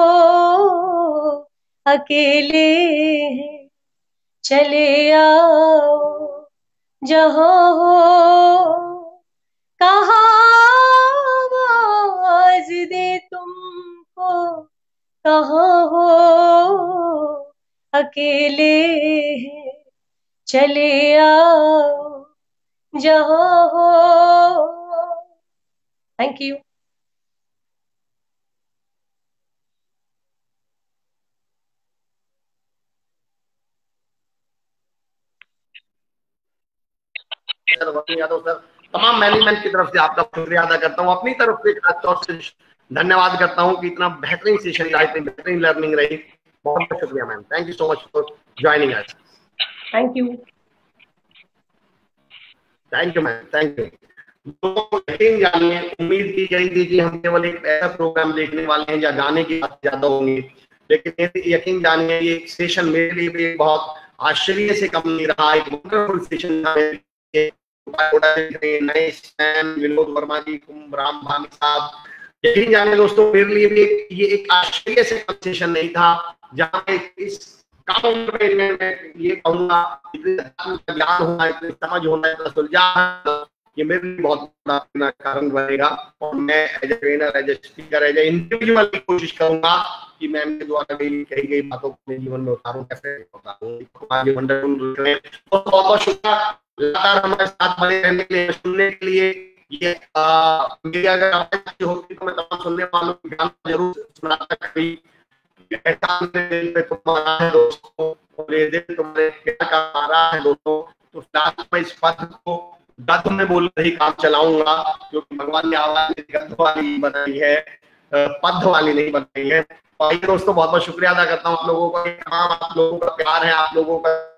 अकेले हैं चले आओ जहाँ हो, कहाँ आवाज दे तुमको, कहाँ हो, अकेले हैं चले आओ जहाँ हो। Thank you. यादव सर, तमाम मैनेजमेंट की तरफ से आपका शुक्रिया अदा करता हूँ, अपनी तरफ से खास तौर से धन्यवाद करता हूँ कि इतना बेहतरीन सेशन रहा, इतनी बेहतरीन लर्निंग रही। बहुत बहुत शुक्रिया ma'am, thank you so much for joining us. Thank you. Thank you ma'am, thank you. तो यकीन जानिए, उम्मीद की गई थी कि हम केवल एक ऐसा प्रोग्राम देखने वाले हैं जहाँ गाने की बात ज्यादा होंगी, लेकिन यकीन जानिए ये सेशन मेरे लिए भी बहुत आश्चर्य से कम नहीं रहा। एक वंडरफुल सेशन विनोद वर्मा जी, राम भानी साहब, यकीन जाने दोस्तों मेरे लिए भी ये एक आश्चर्य से कम सेशन नहीं था, जहाँ इस काम में ये कहूंगा ज्ञान होना, इतनी समझ होना, इतना सुलझा, ये मेरे लिए बहुत बड़ा कारण बनेगा। और मैं as a trainer, as a speaker, as a individual की कोशिश करूंगा कि मैं मेरे द्वारा कही गई बातों को अपने जीवन में उतारूं, कैसे उतारूं। बहुत बहुत शुक्रिया लगातार हमारे साथ बने रहने के लिए, सुनने के लिए। ये मेरी अगर आवाज होती तो मैं तमाम सुनने वालों को गाना जरूर सुनाता, कभी तुम्हारा है दोस्तों, और ये दिल तुम्हारे प्यार का मारा है दोस्तों। तो मैं इस पद को गद्य में बोल रही काम चलाऊंगा, क्योंकि भगवान ने आवाज गद्य वाली बनाई है, पद वाली नहीं बनाई है। और दोस्तों बहुत बहुत शुक्रिया अदा करता हूँ आप लोगों का, तमाम आप लोगों का प्यार है, आप लोगों का